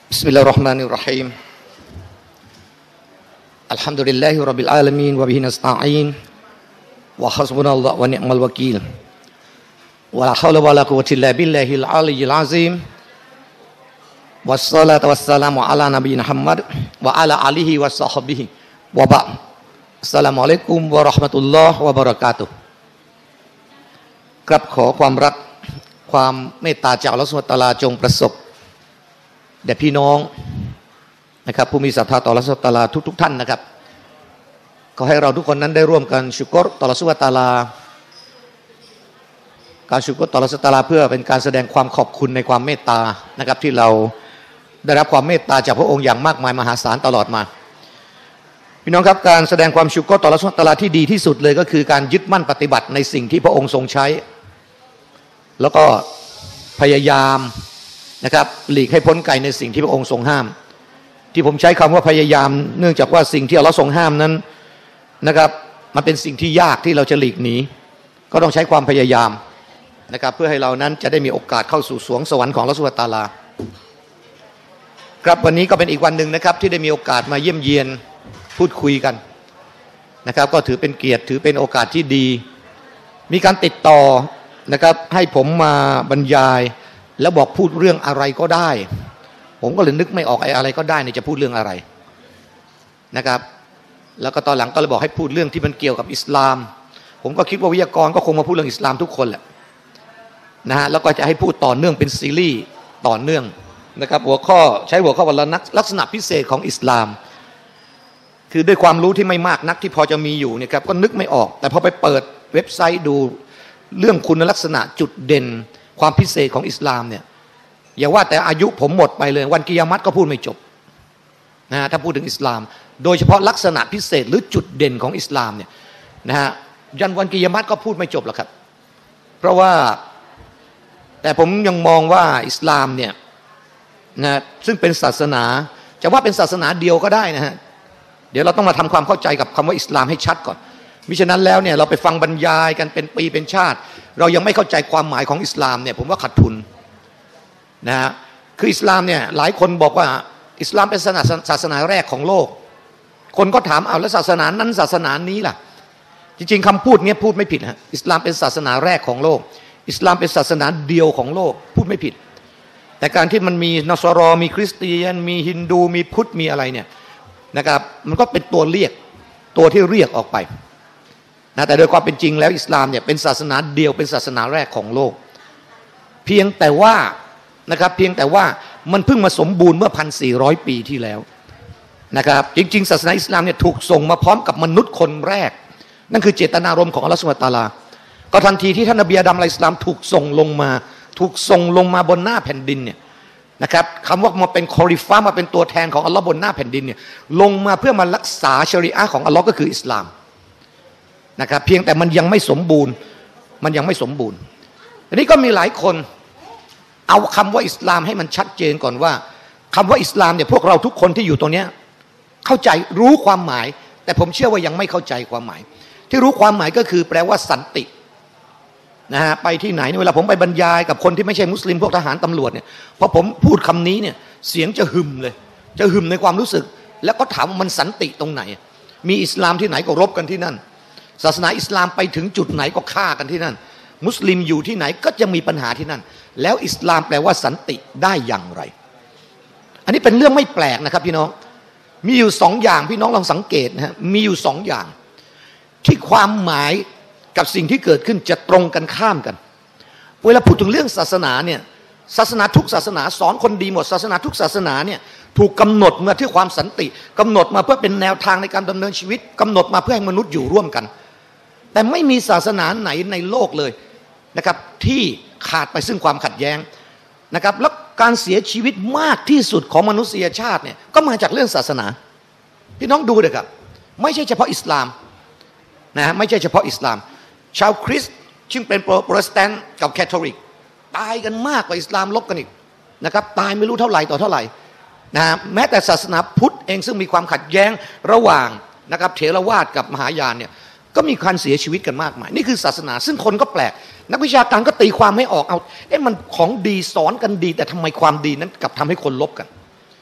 بسم الله الرحمن الرحيم الحمد لله رب العالمين وبه نستعين وحسبنا الله ونعم الوكيل ولا حول ولا قوة إلا بالله العلي العظيم والصلاة والسلام على نبينا محمد وعلى آله وصحبه وبعد السلام عليكم ورحمة الله وبركاته ครับขอความรักความเมตตาจากอัลเลาะห์ซุบฮานะฮูวะตะอาลาจงประสบแด่พี่น้องนะครับผู้มีศรัทธาต่ออัลเลาะห์ซุบฮานะฮูวะตะอาลาทุกท่านนะครับขอให้เราทุกคนนั้นได้ร่วมกันชุกรต่ออัลเลาะห์ซุบฮานะฮูวะตะอาลาการชุกรต่ออัลเลาะห์ซุบฮานะฮูวะตะอาลาเพื่อเป็นการแสดงความขอบคุณในความเมตตานะครับที่เราได้รับความเมตตาจากพระองค์อย่างมากมายมหาศาลตลอดมาพี่น้องครับการแสดงความชุกรต่ออัลเลาะห์ซุบฮานะฮูวะตะอาลาที่ดีที่สุดเลยก็คือการยึดมั่นปฏิบัติในสิ่งที่พระองค์ทรงใช้แล้วก็พยายามนะครับหลีกให้พ้นไกลในสิ่งที่พระองค์ทรงห้ามที่ผมใช้คำว่าพยายามเนื่องจากว่าสิ่งที่อัลเลาะห์ทรงห้ามนั้นนะครับมันเป็นสิ่งที่ยากที่เราจะหลีกหนีก็ต้องใช้ความพยายามนะครับเพื่อให้เรานั้นจะได้มีโอกาสเข้าสู่สวงสวรรค์ของอัลเลาะห์ซุบฮานะฮูวะตะอาลาครับวันนี้ก็เป็นอีกวันหนึ่งนะครับที่ได้มีโอกาสมาเยี่ยมเยียนพูดคุยกันนะครับก็ถือเป็นเกียรติถือเป็นโอกาสที่ดีมีการติดต่อนะครับให้ผมมาบรรยายแล้วบอกพูดเรื่องอะไรก็ได้ผมก็เลยนึกไม่ออกอะไรก็ได้เนี่ยจะพูดเรื่องอะไรนะครับแล้วก็ตอนหลังก็เลยบอกให้พูดเรื่องที่มันเกี่ยวกับอิสลามผมก็คิดว่าวิทยากรก็คงมาพูดเรื่องอิสลามทุกคนแหละนะฮะแล้วก็จะให้พูดต่อเนื่องเป็นซีรีส์ต่อเนื่องนะครับหัวข้อใช้หัวข้อว่าลักษณะพิเศษของอิสลามคือด้วยความรู้ที่ไม่มากนักที่พอจะมีอยู่เนี่ยครับก็นึกไม่ออกแต่พอไปเปิดเว็บไซต์ดูเรื่องคุณลักษณะจุดเด่นความพิเศษของอิสลามเนี่ยอย่าว่าแต่อายุผมหมดไปเลยวันกิยามะฮ์ก็พูดไม่จบนะถ้าพูดถึงอิสลามโดยเฉพาะลักษณะพิเศษหรือจุดเด่นของอิสลามเนี่ยนะฮะยันวันกิยามะฮ์ก็พูดไม่จบหรอกครับเพราะว่าแต่ผมยังมองว่าอิสลามเนี่ยนะซึ่งเป็นศาสนาจะว่าเป็นศาสนาเดียวก็ได้นะฮะเดี๋ยวเราต้องมาทำความเข้าใจกับคำว่าอิสลามให้ชัดก่อนมิฉะนั้นแล้วเนี่ยเราไปฟังบรรยายกันเป็นปีเป็นชาติเรายังไม่เข้าใจความหมายของอิสลามเนี่ยผมว่าขาดทุนนะฮะคืออิสลามเนี่ยหลายคนบอกว่าอิสลามเป็นศาสนาแรกของโลกคนก็ถามเอาแล้วศาสนานั้นศาสนานี้ล่ะจริงๆคำพูดเนี้ยพูดไม่ผิดฮะอิสลามเป็นศาสนาแรกของโลกอิสลามเป็นศาสนาเดียวของโลกพูดไม่ผิดแต่การที่มันมีนอสรอมีคริสเตียนมีฮินดูมีพุทธมีอะไรเนี่ยนะครับมันก็เป็นตัวเรียกตัวที่เรียกออกไปนะแต่โดยความเป็นจริงแล้วอิสลามเนี่ยเป็นศาสนาเดียวเป็นศาสนาแรกของโลกเพียงแต่ว่านะครับเพียงแต่ว่ามันเพิ่งมาสมบูรณ์เมื่อ 1,400 ปีที่แล้วนะครับจริงๆศาสนาอิสลามเนี่ยถูกส่งมาพร้อมกับมนุษย์คนแรกนั่นคือเจตนารมณ์ของอัลเลาะห์ซุบฮานะฮูวะตะอาลาก็ทันทีที่ท่านนบีอาดัมอะลัยฮิสสลามถูกส่งลงมาบนหน้าแผ่นดินเนี่ยนะครับคำว่ามาเป็นคอลิฟะห์มาเป็นตัวแทนของอัลเลาะห์บนหน้าแผ่นดินเนี่ยลงมาเพื่อมารักษาชะรีอะห์ของอัลเลาะห์ก็คืออิสลามนะครับเพียงแต่มันยังไม่สมบูรณ์ทีนี้ก็มีหลายคนเอาคำว่าอิสลามให้มันชัดเจนก่อนว่าคำว่าอิสลามเนี่ยพวกเราทุกคนที่อยู่ตรงนี้เข้าใจรู้ความหมายแต่ผมเชื่อว่ายังไม่เข้าใจความหมายที่รู้ความหมายก็คือแปลว่าสันตินะฮะไปที่ไหนเวลาผมไปบรรยายกับคนที่ไม่ใช่มุสลิมพวกทหารตำรวจเนี่ยพอผมพูดคำนี้เนี่ยเสียงจะหึมเลยจะหึมในความรู้สึกแล้วก็ถามว่ามันสันติตรงไหนมีอิสลามที่ไหนก็รบกันที่นั่นศาสนาอิสลามไปถึงจุดไหนก็ฆ่ากันที่นั่นมุสลิมอยู่ที่ไหนก็จะมีปัญหาที่นั่นแล้วอิสลามแปลว่าสันติได้อย่างไรอันนี้เป็นเรื่องไม่แปลกนะครับพี่น้องมีอยู่สองอย่างพี่น้องลองสังเกตนะฮะมีอยู่สองอย่างที่ความหมายกับสิ่งที่เกิดขึ้นจะตรงกันข้ามกันเวลาพูดถึงเรื่องศาสนาเนี่ยศาสนาทุกศาสนาสอนคนดีหมดศาสนาทุกศาสนาเนี่ยถูกกำหนดมาเพื่อความสันติกำหนดมาเพื่อเป็นแนวทางในการดำเนินชีวิตกำหนดมาเพื่อให้มนุษย์อยู่ร่วมกันแต่ไม่มีศาสนาไหนในโลกเลยนะครับที่ขาดไปซึ่งความขัดแย้งนะครับแล้วการเสียชีวิตมากที่สุดของมนุษยชาติเนี่ยก็มาจากเรื่องศาสนาพี่น้องดูเถอะครับไม่ใช่เฉพาะอิสลามนะไม่ใช่เฉพาะอิสลามชาวคริสต์ซึ่งเป็นโปรเตสแตนต์กับแคทอลิกตายกันมากกว่าอิสลามลบกันอีกนะครับตายไม่รู้เท่าไหร่ต่อเท่าไหร่นะแม้แต่ศาสนาพุทธเองซึ่งมีความขัดแย้งระหว่างนะครับเถรวาทกับมหายานเนี่ยก็มีการเสียชีวิตกันมากมายนี่คือศาสนาซึ่งคนก็แปลกนักวิชาการก็ตีความไม่ออกเอามันของดีสอนกันดีแต่ทำไมความดีนั้นกลับทำให้คนลบกัน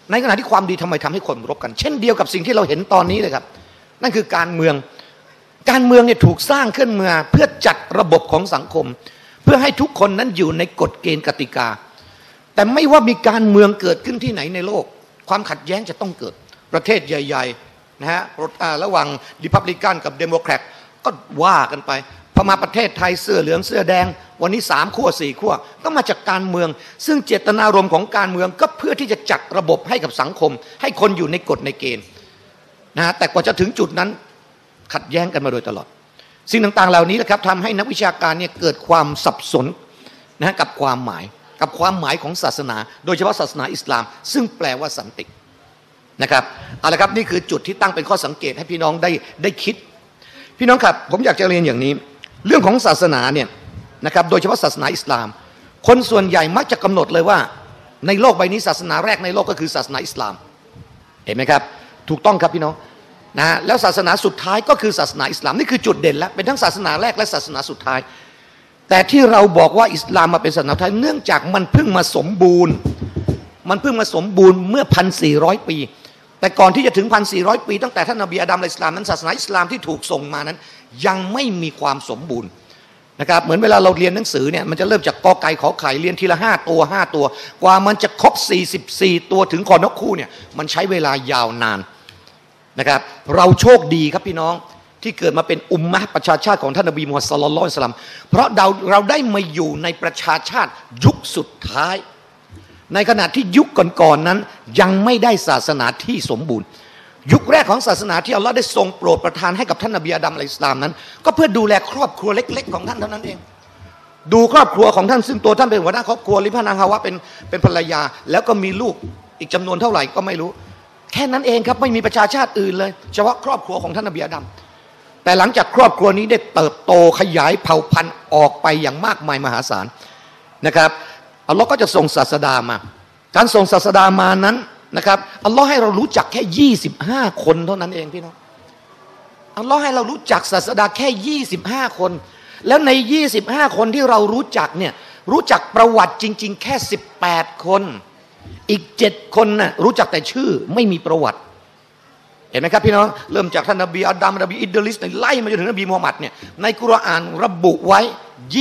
ในขณะที่ความดีทำไมทำให้คนรบกันเช่นเดียวกับสิ่งที่เราเห็นตอนนี้เลยครับนั่นคือการเมืองเนี่ยถูกสร้างขึ้นมาเพื่อจัดระบบของสังคมเพื่อให้ทุกคนนั้นอยู่ในกฎเกณฑ์กติกาแต่ไม่ว่ามีการเมืองเกิดขึ้นที่ไหนในโลกความขัดแย้งจะต้องเกิดประเทศใหญ่ๆนะฮะระหว่างริพับลิกันกับเดโมแครตก็ว่ากันไปพอมาประเทศไทยเสื้อเหลืองเสื้อแดงวันนี้3 ขั้ว 4 ขั้วก็มาจากการเมืองซึ่งเจตนารมณ์ของการเมืองก็เพื่อที่จะจัดระบบให้กับสังคมให้คนอยู่ในกฎในเกณฑ์นะฮะแต่กว่าจะถึงจุดนั้นขัดแย้งกันมาโดยตลอดสิ่งต่างๆเหล่านี้แหละครับทำให้นักวิชาการเนี่ยเกิดความสับสนนะกับความหมายของศาสนาโดยเฉพาะศาสนาอิสลามซึ่งแปลว่าสันตินะครับเอาละครับนี่คือจุดที่ตั้งเป็นข้อสังเกตให้พี่น้องได้คิดพี่น้องครับผมอยากจะเรียนอย่างนี้เรื่องของศาสนาเนี่ยนะครับโดยเฉพาะศาสนาอิสลามคนส่วนใหญ่มักจะกำหนดเลยว่าในโลกใบนี้ศาสนาแรกในโลกก็คือศาสนาอิสลามเห็นไหมครับถูกต้องครับพี่น้องนะแล้วศาสนาสุดท้ายก็คือศาสนาอิสลามนี่คือจุดเด่นแล้วเป็นทั้งศาสนาแรกและศาสนาสุดท้ายแต่ที่เราบอกว่าอิสลามมาเป็นศาสนาสุดท้ายเนื่องจากมันเพิ่งมาสมบูรณ์เมื่อ 1,400 ปีแต่ก่อนที่จะถึง 1,400 ปีตั้งแต่ท่านนบีอาดัมอะลัยฮิสสลามนั้นศาสนาอิสลามที่ถูกส่งมานั้นยังไม่มีความสมบูรณ์นะครับเหมือนเวลาเราเรียนหนังสือเนี่ยมันจะเริ่มจากกอไก่ขอไข่เรียนทีละ5 ตัวกว่ามันจะครบ44 ตัวถึงคอนกคู่เนี่ยมันใช้เวลายาวนานนะครับเราโชคดีครับพี่น้องที่เกิดมาเป็นอุมมะห์ประชาชาติของท่านนบีมุฮัมมัดศ็อลลัลลอฮุอะลัยฮิวะซัลลัมเพราะเราได้มาอยู่ในประชาชาติยุคสุดท้ายในขณะที่ยุคก่อนๆนั้นยังไม่ได้ศาสนาที่สมบูรณ์ยุคแรกของศาสนาที่อัลลอฮ์ได้ทรงโปรดประทานให้กับท่านนบีอาดัมอะลัยฮิสสลามนั้นก็เพื่อดูแลครอบครัวเล็กๆของท่านเท่านั้นเองดูครอบครัวของท่านซึ่งตัวท่านเป็นหัวหน้าครอบครัวลิพานางฮาวะเป็นภรรยาแล้วก็มีลูกอีกจำนวนเท่าไหร่ก็ไม่รู้แค่นั้นเองครับไม่มีประชาชาติอื่นเลยเฉพาะครอบครัวของท่านนบีอาดัมแต่หลังจากครอบครัวนี้ได้เติบโตขยายเผ่าพันธุ์ออกไปอย่างมากมายมหาศาลนะครับอัลลอฮ์ก็จะส่งศาสดามาการส่งศาสดามานั้นนะครับอัลลอฮ์ให้เรารู้จักแค่25 คนเท่านั้นเองพี่น้องอัลลอฮ์ให้เรารู้จักศาสดาแค่25 คนแล้วใน25 คนที่เรารู้จักเนี่ยรู้จักประวัติจริงๆแค่18 คนอีก7 คนน่ะรู้จักแต่ชื่อไม่มีประวัติเห็นไหมครับพี่น้องเริ่มจากท่านนบีอาดัมนบีอิดริสไล่มาจนถึงนบีมุฮัมมัดเนี่ยในกุรอานระบุไว้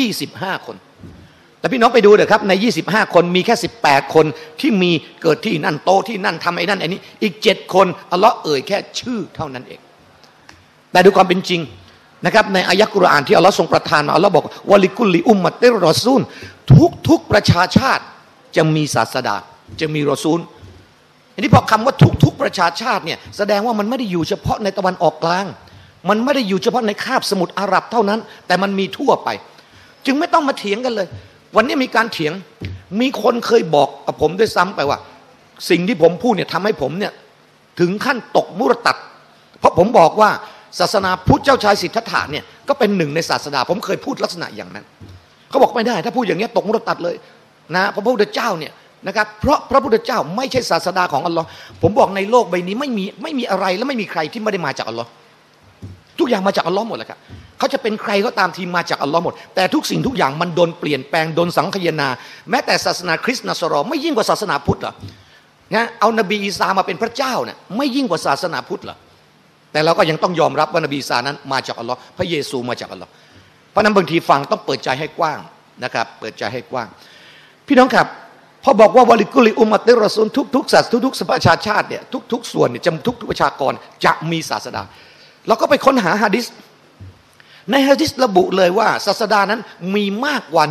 25 คนแต่พี่น้องไปดูเถอะครับใน25 คนมีแค่18 คนที่มีเกิดที่นั่นโตที่นั่นทำไอ้นั่นไอ้นี้อีก7 คนอัลลอฮ์เอ่ยแค่ชื่อเท่านั้นเองแต่ดูความเป็นจริงนะครับในอายะกุรอานที่อัลลอฮ์ทรงประทานมาอัลลอฮ์บอกวะลิกุลิอุมมะติรรอซูลทุกประชาชาติจะมีศาสดาจะมีรอซูลอันนี้พอคำว่าทุกประชาชาติเนี่ยแสดงว่ามันไม่ได้อยู่เฉพาะในตะวันออกกลางมันไม่ได้อยู่เฉพาะในคาบสมุทรอาหรับเท่านั้นแต่มันมีทั่วไปจึงไม่ต้องมาเถียงกันเลยวันนี้มีการเถียงมีคนเคยบอกกับผมด้วยซ้ำไปว่าสิ่งที่ผมพูดเนี่ยทำให้ผมเนี่ยถึงขั้นตกมุรตัดเพราะผมบอกว่าศาสนาพุทธเจ้าชายสิทธัตถะเนี่ยก็เป็นหนึ่งในศาสดาผมเคยพูดลักษณะอย่างนั้นเขาบอกไม่ได้ถ้าพูดอย่างนี้ตกมุรตัดเลยนะพระพุทธเจ้าเนี่ยนะครับเพราะพระพุทธเจ้าไม่ใช่ศาสดาของอัลลอฮ์ผมบอกในโลกใบนี้ไม่มีอะไรและไม่มีใครที่ไม่ได้มาจากอัลลอฮ์ทุกอย่างมาจากอัลลอฮ์หมดเลยครับเขาจะเป็นใครก็ตามทีมาจากอัลลอฮ์หมดแต่ทุกสิ่งทุกอย่างมันโดนเปลี่ยนแปลงโดนสังคายนาแม้แต่ศาสนาคริสต์นัสรอไม่ยิ่งกว่าศาสนาพุทธเหรอนะเอานบีอีสามาเป็นพระเจ้าเนี่ยไม่ยิ่งกว่าศาสนาพุทธเหรอแต่เราก็ยังต้องยอมรับว่านบีอีสานั้นมาจากอัลลอฮ์พระเยซูมาจากอัลลอฮ์เพราะนั้นบางทีฟังต้องเปิดใจให้กว้างนะครับเปิดใจให้กว้างพี่น้องครับพอบอกว่าวะลิกุลิอุมมะติรรอซูลทุกศาสนาทุกประชาชาติเนี่ยทุกส่วนเนี่ยทุกประชากรจะมีศาสดาเราก็ไปค้นหาหะดีษในหะดีษระบุเลยว่าศาสดานั้นมีมากกว่า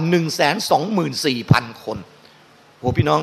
124,000 คนโอ้พี่น้อง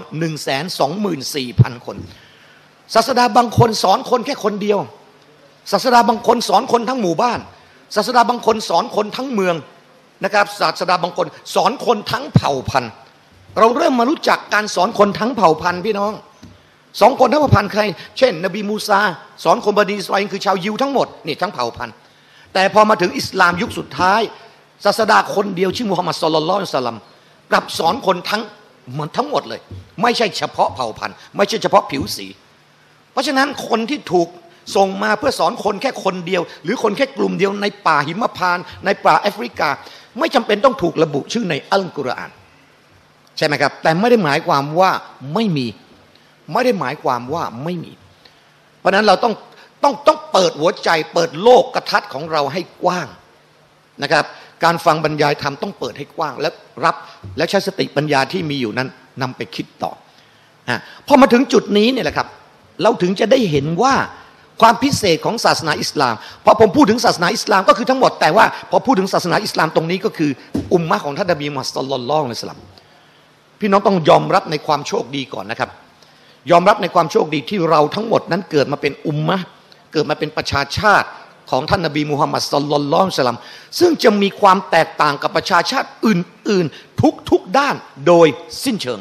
124,000 คนศาสดาบางคนสอนคนแค่คนเดียวศาสดาบางคนสอนคนทั้งหมู่บ้านศาสดาบางคนสอนคนทั้งเมืองนะครับศาสดาบางคนสอนคนทั้งเผ่าพันธุ์เราเริ่มมารู้จักการสอนคนทั้งเผ่าพันธุ์พี่น้องสอนคนทั้งเผ่าพันธุ์ใครเช่นนบีมูซาสอนคนบันิอิสราเอลคือชาวยิวทั้งหมดนี่ทั้งเผ่าพันธุ์แต่พอมาถึงอิสลามยุคสุดท้ายศาสดาคนเดียวชื่อมุฮัมมัดศ็อลลัลลอฮุอะลัยฮิวะซัลลัมกลับสอนคนทั้งหมดเลยไม่ใช่เฉพาะเผ่าพันธุ์ไม่ใช่เฉพาะผิวสีเพราะฉะนั้นคนที่ถูกส่งมาเพื่อสอนคนแค่คนเดียวหรือคนแค่กลุ่มเดียวในป่าหิมพานต์ในป่าแอฟริกาไม่จำเป็นต้องถูกระบุชื่อในอัลกุรอานใช่ไหมครับแต่ไม่ได้หมายความว่าไม่มีไม่ได้หมายความว่าไม่มีเพราะนั้นเราต้องเปิดหัวใจเปิดโลกทัศน์ของเราให้กว้างนะครับการฟังบรรยายธรรมต้องเปิดให้กว้างและรับและใช้สติปัญญาที่มีอยู่นั้นนำไปคิดต่อพอมาถึงจุดนี้เนี่ยแหละครับเราถึงจะได้เห็นว่าความพิเศษของศาสนาอิสลามพอผมพูดถึงศาสนาอิสลามก็คือทั้งหมดแต่ว่าพอพูดถึงศาสนาอิสลามตรงนี้ก็คืออุมมะของท่านนบีมุฮัมมัดศ็อลลัลลอฮุอะลัยฮิวะซัลลัมพี่น้องต้องยอมรับในความโชคดีก่อนนะครับยอมรับในความโชคดีที่เราทั้งหมดนั้นเกิดมาเป็นอุมมะเกิดมาเป็นประชาชาติของท่านนบีมุฮัมมัดศ็อลลัลลอฮุอะลัยฮิวะซัลลัมซึ่งจะมีความแตกต่างกับประชาชาติอื่นๆทุกด้านโดยสิ้นเชิง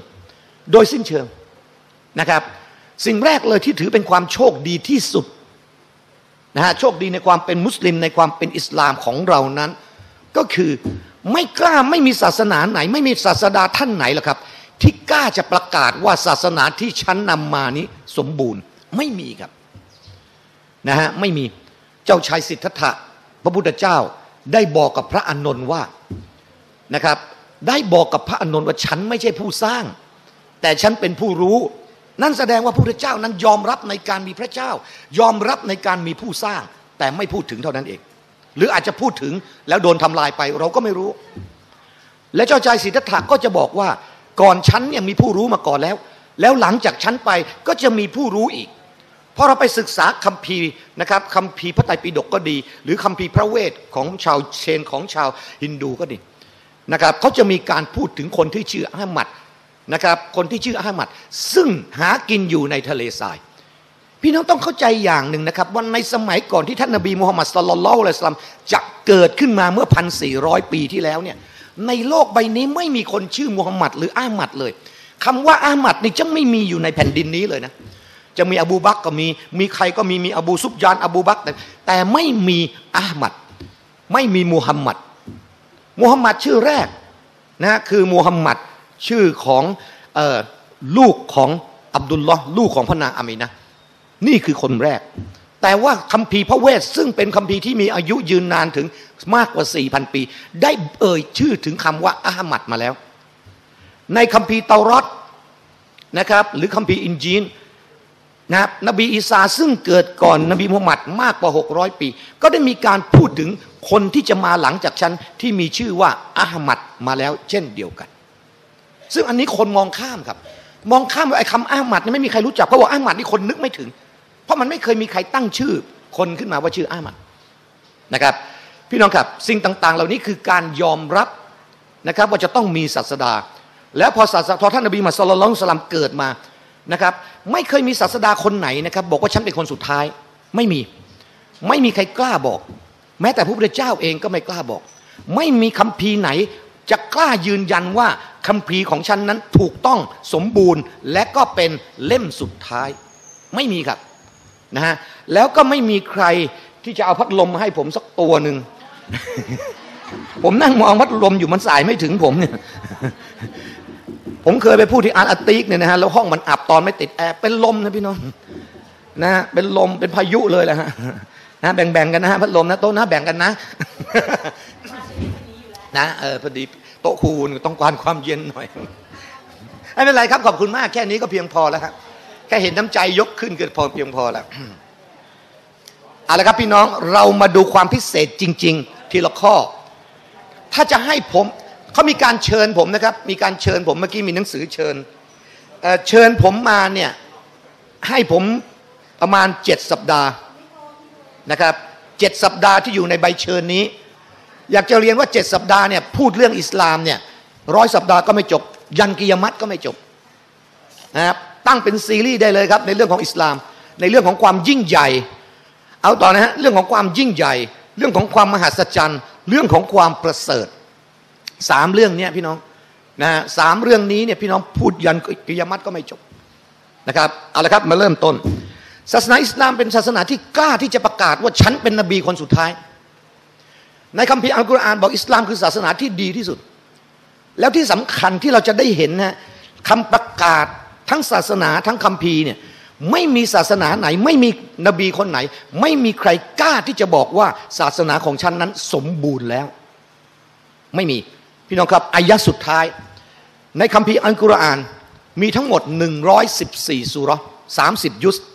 นะครับสิ่งแรกเลยที่ถือเป็นความโชคดีที่สุดนะฮะโชคดีในความเป็นมุสลิมในความเป็นอิสลามของเรานั้นก็คือไม่มีศาสนาไหนไม่มีศาสดาท่านไหนหรอกครับที่กล้าจะประกาศว่าศาสนาที่ฉันนำมานี้สมบูรณ์ไม่มีครับนะฮะไม่มีเจ้าชายสิทธัตถะพระพุทธเจ้าได้บอกกับพระอานนท์ว่านะครับได้บอกกับพระอานนท์ว่าฉันไม่ใช่ผู้สร้างแต่ฉันเป็นผู้รู้นั่นแสดงว่าพระพุทธเจ้านั้นยอมรับในการมีพระเจ้ายอมรับในการมีผู้สร้างแต่ไม่พูดถึงเท่านั้นเองหรืออาจจะพูดถึงแล้วโดนทำลายไปเราก็ไม่รู้และเจ้าชายสิทธัตถะก็จะบอกว่าก่อนฉันเนี่ยมีผู้รู้มาก่อนแล้วหลังจากฉันไปก็จะมีผู้รู้อีกพอเราไปศึกษาคัมภีร์นะครับคัมภีร์พระไตรปิฎกก็ดีหรือคัมภีร์พระเวทของชาวเชนของชาวฮินดูก็ดีนะครับเขาจะมีการพูดถึงคนที่ชื่ออะห์มัดนะครับคนที่ชื่ออะห์มัดซึ่งหากินอยู่ในทะเลทรายพี่น้องต้องเข้าใจอย่างหนึ่งนะครับว่าในสมัยก่อนที่ท่านนบีมุฮัมมัดศ็อลลัลลอฮุอะลัยฮิวะซัลลัมจะเกิดขึ้นมาเมื่อ 1,400 ปีที่แล้วเนี่ยในโลกใบนี้ไม่มีคนชื่อมุฮัมมัดหรืออะห์มัดเลยคำว่าอะห์มัดนี่จะไม่มีอยู่ในแผ่นดินนี้เลยนะจะมีอบูบักรก็มีใครก็มีอบูซุฟยานอบูบักรแต่ไม่มีอะห์มัดไม่มีมุฮัมมัดชื่อแรกนะคือมุฮัมมัดชื่อของลูกของอับดุลลอฮ์ลูกของพระนางอามีนะห์นี่คือคนแรกแต่ว่าคัมภีร์พระเวทซึ่งเป็นคัมภีร์ที่มีอายุยืนนานถึงมากกว่า 4,000 ปีได้เอ่ยชื่อถึงคำว่าอะห์มัดมาแล้วในคัมภีร์เตารอตนะครับหรือคัมภีร์อินจีลนะครับนบีอีสาซึ่งเกิดก่อนนบีมุฮัมมัดมากกว่า600 ปีก็ได้มีการพูดถึงคนที่จะมาหลังจากฉันที่มีชื่อว่าอะห์มัดมาแล้วเช่นเดียวกันซึ่งอันนี้คนมองข้ามครับมองข้ามว่าไอ้คำอะห์มัดนี่ไม่มีใครรู้จักเพราะว่าอะห์มัดนี่คนนึกไม่ถึงเพราะมันไม่เคยมีใครตั้งชื่อคนขึ้นมาว่าชื่ออะห์มัดนะครับพี่น้องครับสิ่งต่างๆเหล่านี้คือการยอมรับนะครับว่าจะต้องมีศาสดาแล้วพอท่านนบีมุฮัมมัดศ็อลลัลลอฮุอะลัยฮิวะซัลลัมเกิดมานะครับไม่เคยมีศาสดาคนไหนนะครับบอกว่าฉันเป็นคนสุดท้ายไม่มีใครกล้าบอกแม้แต่พระพุทธเจ้าเองก็ไม่กล้าบอกไม่มีคัมภีร์ไหนจะกล้ายืนยันว่าคัมภีร์ของฉันนั้นถูกต้องสมบูรณ์และก็เป็นเล่มสุดท้ายไม่มีครับนะฮะแล้วก็ไม่มีใครที่จะเอาพัดลมมาให้ผมสักตัวหนึ่ง ผมนั่งมองพัดลมอยู่มันสายไม่ถึงผมเนี่ย ผมเคยไปพูดที่อาร์ติกเนี่ยนะฮะแล้วห้องมันอับตอนไม่ติดแอร์เป็นลมนะพี่น้องนะฮะเป็นลมเป็นพายุเลยแหละฮะนะแบ่งกันนะฮะพัดลมนะโต๊ะนะแบ่งกันนะ นะพอดีโต๊ะครูต้องการความเย็นหน่อยไม่เป็นไรครับขอบคุณมากแค่นี้ก็เพียงพอแล้วครับแค่เห็นน้ำใจยกขึ้นก็พอเพียงพอแล้วเอาละครับพี่น้องเรามาดูความพิเศษจริงๆทีละข้อถ้าจะให้ผมเขามีการเชิญผมนะครับมีการเชิญผมเมื่อกี้มีหนังสือเชิญผมมาเนี่ยให้ผมประมาณ7 สัปดาห์นะครับ7 สัปดาห์ที่อยู่ในใบเชิญนี้อยากจะเรียนว่า7 สัปดาห์เนี่ยพูดเรื่องอิสลามเนี่ย100 สัปดาห์ก็ไม่จบยันกิยามะฮ์ก็ไม่จบนะครับตั้งเป็นซีรีส์ได้เลยครับในเรื่องของอิสลามในเรื่องของความยิ่งใหญ่เอาต่อนะฮะเรื่องของความยิ่งใหญ่เรื่องของความมหัศจรรย์เรื่องของความประเสริฐ3 เรื่องนี้พี่น้องนะฮะ3 เรื่องนี้เนี่ยพี่น้องพูดยันกิยามะฮ์ก็ไม่จบนะครับเอาละครับมาเริ่มต้นศาสนาอิสลามเป็นศาสนาที่กล้าที่จะประกาศว่าฉันเป็นนบีคนสุดท้ายในคัมภีร์อัลกุรอานบอกอิสลามคือศาสนาที่ดีที่สุดแล้วที่สำคัญที่เราจะได้เห็นนะคำประกาศทั้งศาสนาทั้งคัมภีร์เนี่ยไม่มีศาสนาไหนไม่มีนบีคนไหนไม่มีใครกล้าที่จะบอกว่าศาสนาของฉันนั้นสมบูรณ์แล้วไม่มีพี่น้องครับอายะสุดท้ายในคัมภีร์อัลกุรอานมีทั้งหมด114ซูเราะห์30ยุส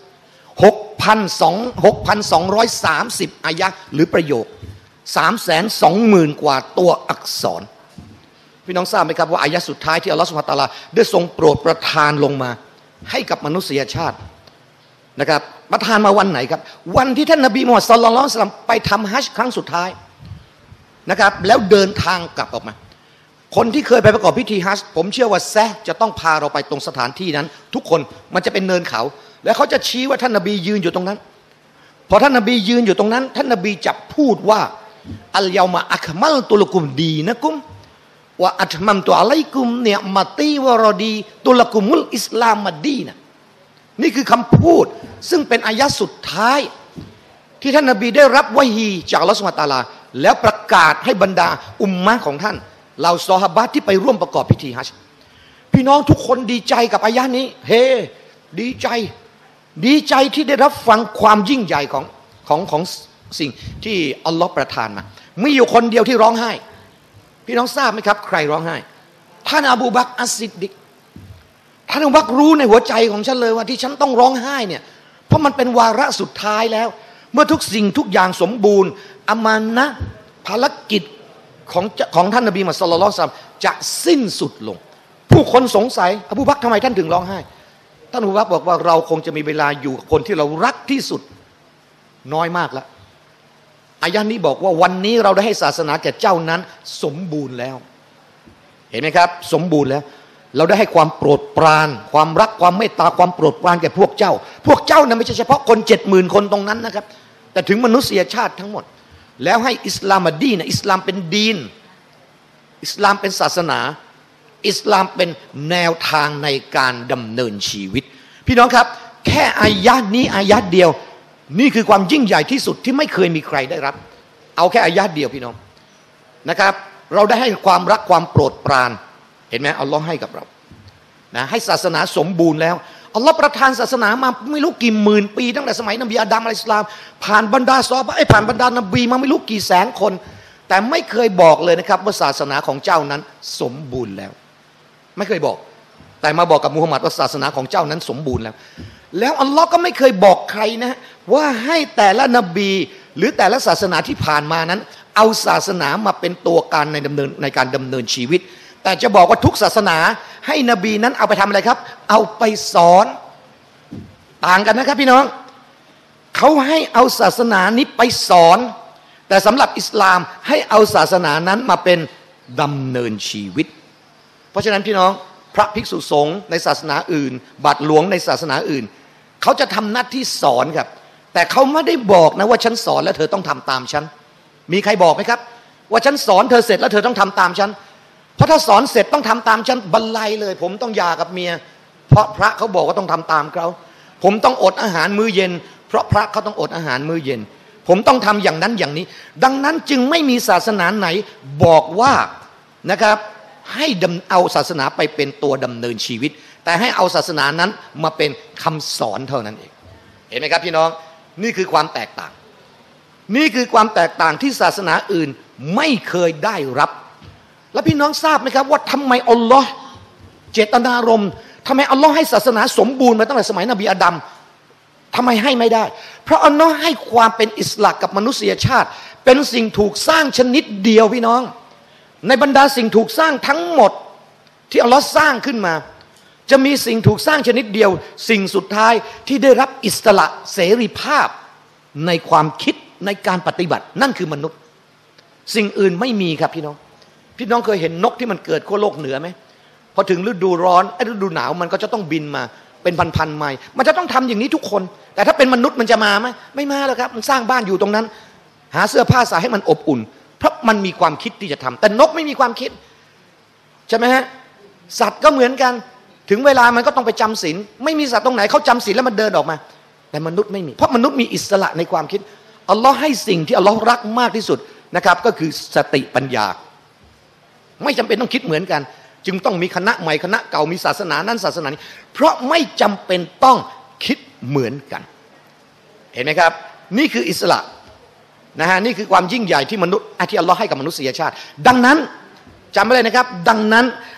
6,230 อายะห์หรือประโยค 320,000 กว่าตัวอักษรพี่น้องทราบไหมครับว่าอายะห์สุดท้ายที่อัลลอฮฺซุบฮานะฮูวะตะอาลาได้ทรงโปรดประทานลงมาให้กับมนุษยชาตินะครับประทานมาวันไหนครับวันที่ท่านนบีมุฮัมมัดศ็อลลัลลอฮุอะลัยฮิวะซัลลัมไปทำฮัจญ์ครั้งสุดท้ายนะครับแล้วเดินทางกลับออกมาคนที่เคยไปประกอบพิธีฮัจญ์ผมเชื่อว่าแซะจะต้องพาเราไปตรงสถานที่นั้นทุกคนมันจะเป็นเนินเขาแล้วเขาจะชี้ว่าท่านนบียืนอยู่ตรงนั้นพอท่านนบียืนอยู่ตรงนั้นท่านนบีจะพูดว่าอัลยามาอักมัลตุลกุมดีนะกุมว่าอัตมัมตุอะลัยกุมเนียมะตีวะรอดีตุลกุมุลอิสลามมัดดีนะนี่คือคำพูดซึ่งเป็นอายะสุดท้ายที่ท่านนบีได้รับวะฮีจากอัลเลาะห์ซุบฮานะฮูวะตะอาลาแล้วประกาศให้บรรดาอุมมะของท่านเหล่าซอฮาบะห์ที่ไปร่วมประกอบพิธีฮัจญ์พี่น้องทุกคนดีใจกับอายะนี้เฮดีใจที่ได้รับฟังความยิ่งใหญ่ของสิ่งที่อัลลอฮ์ประทานมามีอยู่คนเดียวที่ร้องไห้พี่น้องทราบไหมครับใครร้องไห้ท่านอบูบักรอัสซิดดิกท่านอบูบักรรู้ในหัวใจของฉันเลยว่าที่ฉันต้องร้องไห้เนี่ยเพราะมันเป็นวาระสุดท้ายแล้วเมื่อทุกสิ่งทุกอย่างสมบูรณ์อามานะห์ภารกิจของท่านนบีมุฮัมมัดศ็อลลัลลอฮุอะลัยฮิวะซัลลัมจะสิ้นสุดลงผู้คนสงสัยอบูบักรทำไมท่านถึงร้องไห้ท่านอบูบักรบอกว่าเราคงจะมีเวลาอยู่กับคนที่เรารักที่สุดน้อยมากแล้วอายะนี้บอกว่าวันนี้เราได้ให้ศาสนาแก่เจ้านั้นสมบูรณ์แล้วเห็นไหมครับสมบูรณ์แล้วเราได้ให้ความโปรดปรานความรักความเมตตาความโปรดปรานแก่พวกเจ้านั้นไม่ใช่เฉพาะคน 70,000 คนตรงนั้นนะครับแต่ถึงมนุษยชาติทั้งหมดแล้วให้อิสลามดีนะอิสลามเป็นดีนอิสลามเป็นศาสนาอิสลามเป็นแนวทางในการดำเนินชีวิตพี่น้องครับแค่อายะนี้อายะเดียวนี่คือความยิ่งใหญ่ที่สุดที่ไม่เคยมีใครได้รับเอาแค่อายะเดียวพี่น้องนะครับเราได้ให้ความรักความโปรดปรานเห็นไหมอัลลอฮ์ให้กับเรานะให้ศาสนาสมบูรณ์แล้วอัลลอฮ์ประทานศาสนามาไม่รู้กี่หมื่นปีตั้งแต่สมัยนบีอาดัมอะลัยฮิสสลามผ่านบรรดาซอฮาบะห์ผ่านบรรดานบีมาไม่รู้กี่แสนคนแต่ไม่เคยบอกเลยนะครับว่าศาสนาของเจ้านั้นสมบูรณ์แล้วไม่เคยบอกแต่มาบอกกับมุฮัมมัดว่าศาสนาของเจ้านั้นสมบูรณ์แล้วอัลลอฮ์ก็ไม่เคยบอกใครนะว่าให้แต่ละนบีหรือแต่ละศาสนาที่ผ่านมานั้นเอาศาสนามาเป็นตัวการในการดำเนินชีวิตแต่จะบอกว่าทุกศาสนาให้นบีนั้นเอาไปทำอะไรครับเอาไปสอนต่างกันนะครับพี่น้องเขาให้เอาศาสนานี้ไปสอนแต่สำหรับอิสลามให้เอาศาสนานั้นมาเป็นดำเนินชีวิตเพราะฉะนั้นพี่น้องพระภิกษุสงฆ์ในศาสนาอื่นบาทหลวงในศาสนาอื่นเขาจะทำหน้าที่สอนครับแต่เขาไม่ได้บอกนะว่าฉันสอนแล้วเธอต้องทำตามฉันมีใครบอกไหมครับว่าฉันสอนเธอเสร็จแล้วเธอต้องทำตามฉันเพราะถ้าสอนเสร็จต้องทำตามฉันบันไลเลยผมต้องหย่ากับเมียเพราะพระเขาบอกว่าต้องทำตามเขาผมต้องอดอาหารมื้อเย็นเพราะพระเขาต้องอดอาหารมื้อเย็นผมต้องทำอย่างนั้นอย่างนี้ดังนั้นจึงไม่มีศาสนาไหนบอกว่านะครับให้เอาศาสนาไปเป็นตัวดำเนินชีวิตแต่ให้เอาศาสนานั้นมาเป็นคำสอนเท่านั้นเองเห็นไหมครับพี่น้องนี่คือความแตกต่างนี่คือความแตกต่างที่ศาสนาอื่นไม่เคยได้รับแล้วพี่น้องทราบไหมครับว่าทำไมอัลลอฮ์เจตนารมณ์ทำไมอัลลอฮ์ให้ศาสนาสมบูรณ์มาตั้งแต่สมัยนบีอาดัมทำไมให้ไม่ได้เพราะอัลลอฮ์ให้ความเป็นอิสระกับมนุษยชาติเป็นสิ่งถูกสร้างชนิดเดียวพี่น้องในบรรดาสิ่งถูกสร้างทั้งหมดที่อัลลอฮ์สร้างขึ้นมาจะมีสิ่งถูกสร้างชนิดเดียวสิ่งสุดท้ายที่ได้รับอิสระเสรีภาพในความคิดในการปฏิบัตินั่นคือมนุษย์สิ่งอื่นไม่มีครับพี่น้องเคยเห็นนกที่มันเกิดขั้วโลกเหนือไหมพอถึงฤดูร้อนฤดูหนาวมันก็จะต้องบินมาเป็นพันๆไมล์มันจะต้องทำอย่างนี้ทุกคนแต่ถ้าเป็นมนุษย์มันจะมาไหมไม่มาแล้วครับมันสร้างบ้านอยู่ตรงนั้นหาเสื้อผ้าใส่ให้มันอบอุ่นเพราะมันมีความคิดที่จะทำแต่นกไม่มีความคิดใช่ไหมฮะสัตว์ก็เหมือนกันถึงเวลามันก็ต้องไปจำศีลไม่มีสัตว์ตรงไหนเขาจำศีลแล้วมันเดินออกมาแต่มนุษย์ไม่มีเพราะมนุษย์มีอิสระในความคิดอัลลอฮ์ให้สิ่งที่อัลลอฮ์รักมากที่สุดนะครับก็คือสติปัญญาไม่จำเป็นต้องคิดเหมือนกันจึงต้องมีคณะใหม่คณะเก่ามีศาสนานั้นศาสนานี้เพราะไม่จำเป็นต้องคิดเหมือนกันเห็นไหมครับนี่คืออิสระนะฮะนี่คือความยิ่งใหญ่ที่มนุษย์ที่อัลลอฮ์ให้กับมนุษยชาติดังนั้นจำไว้เลยนะครับดังนั้น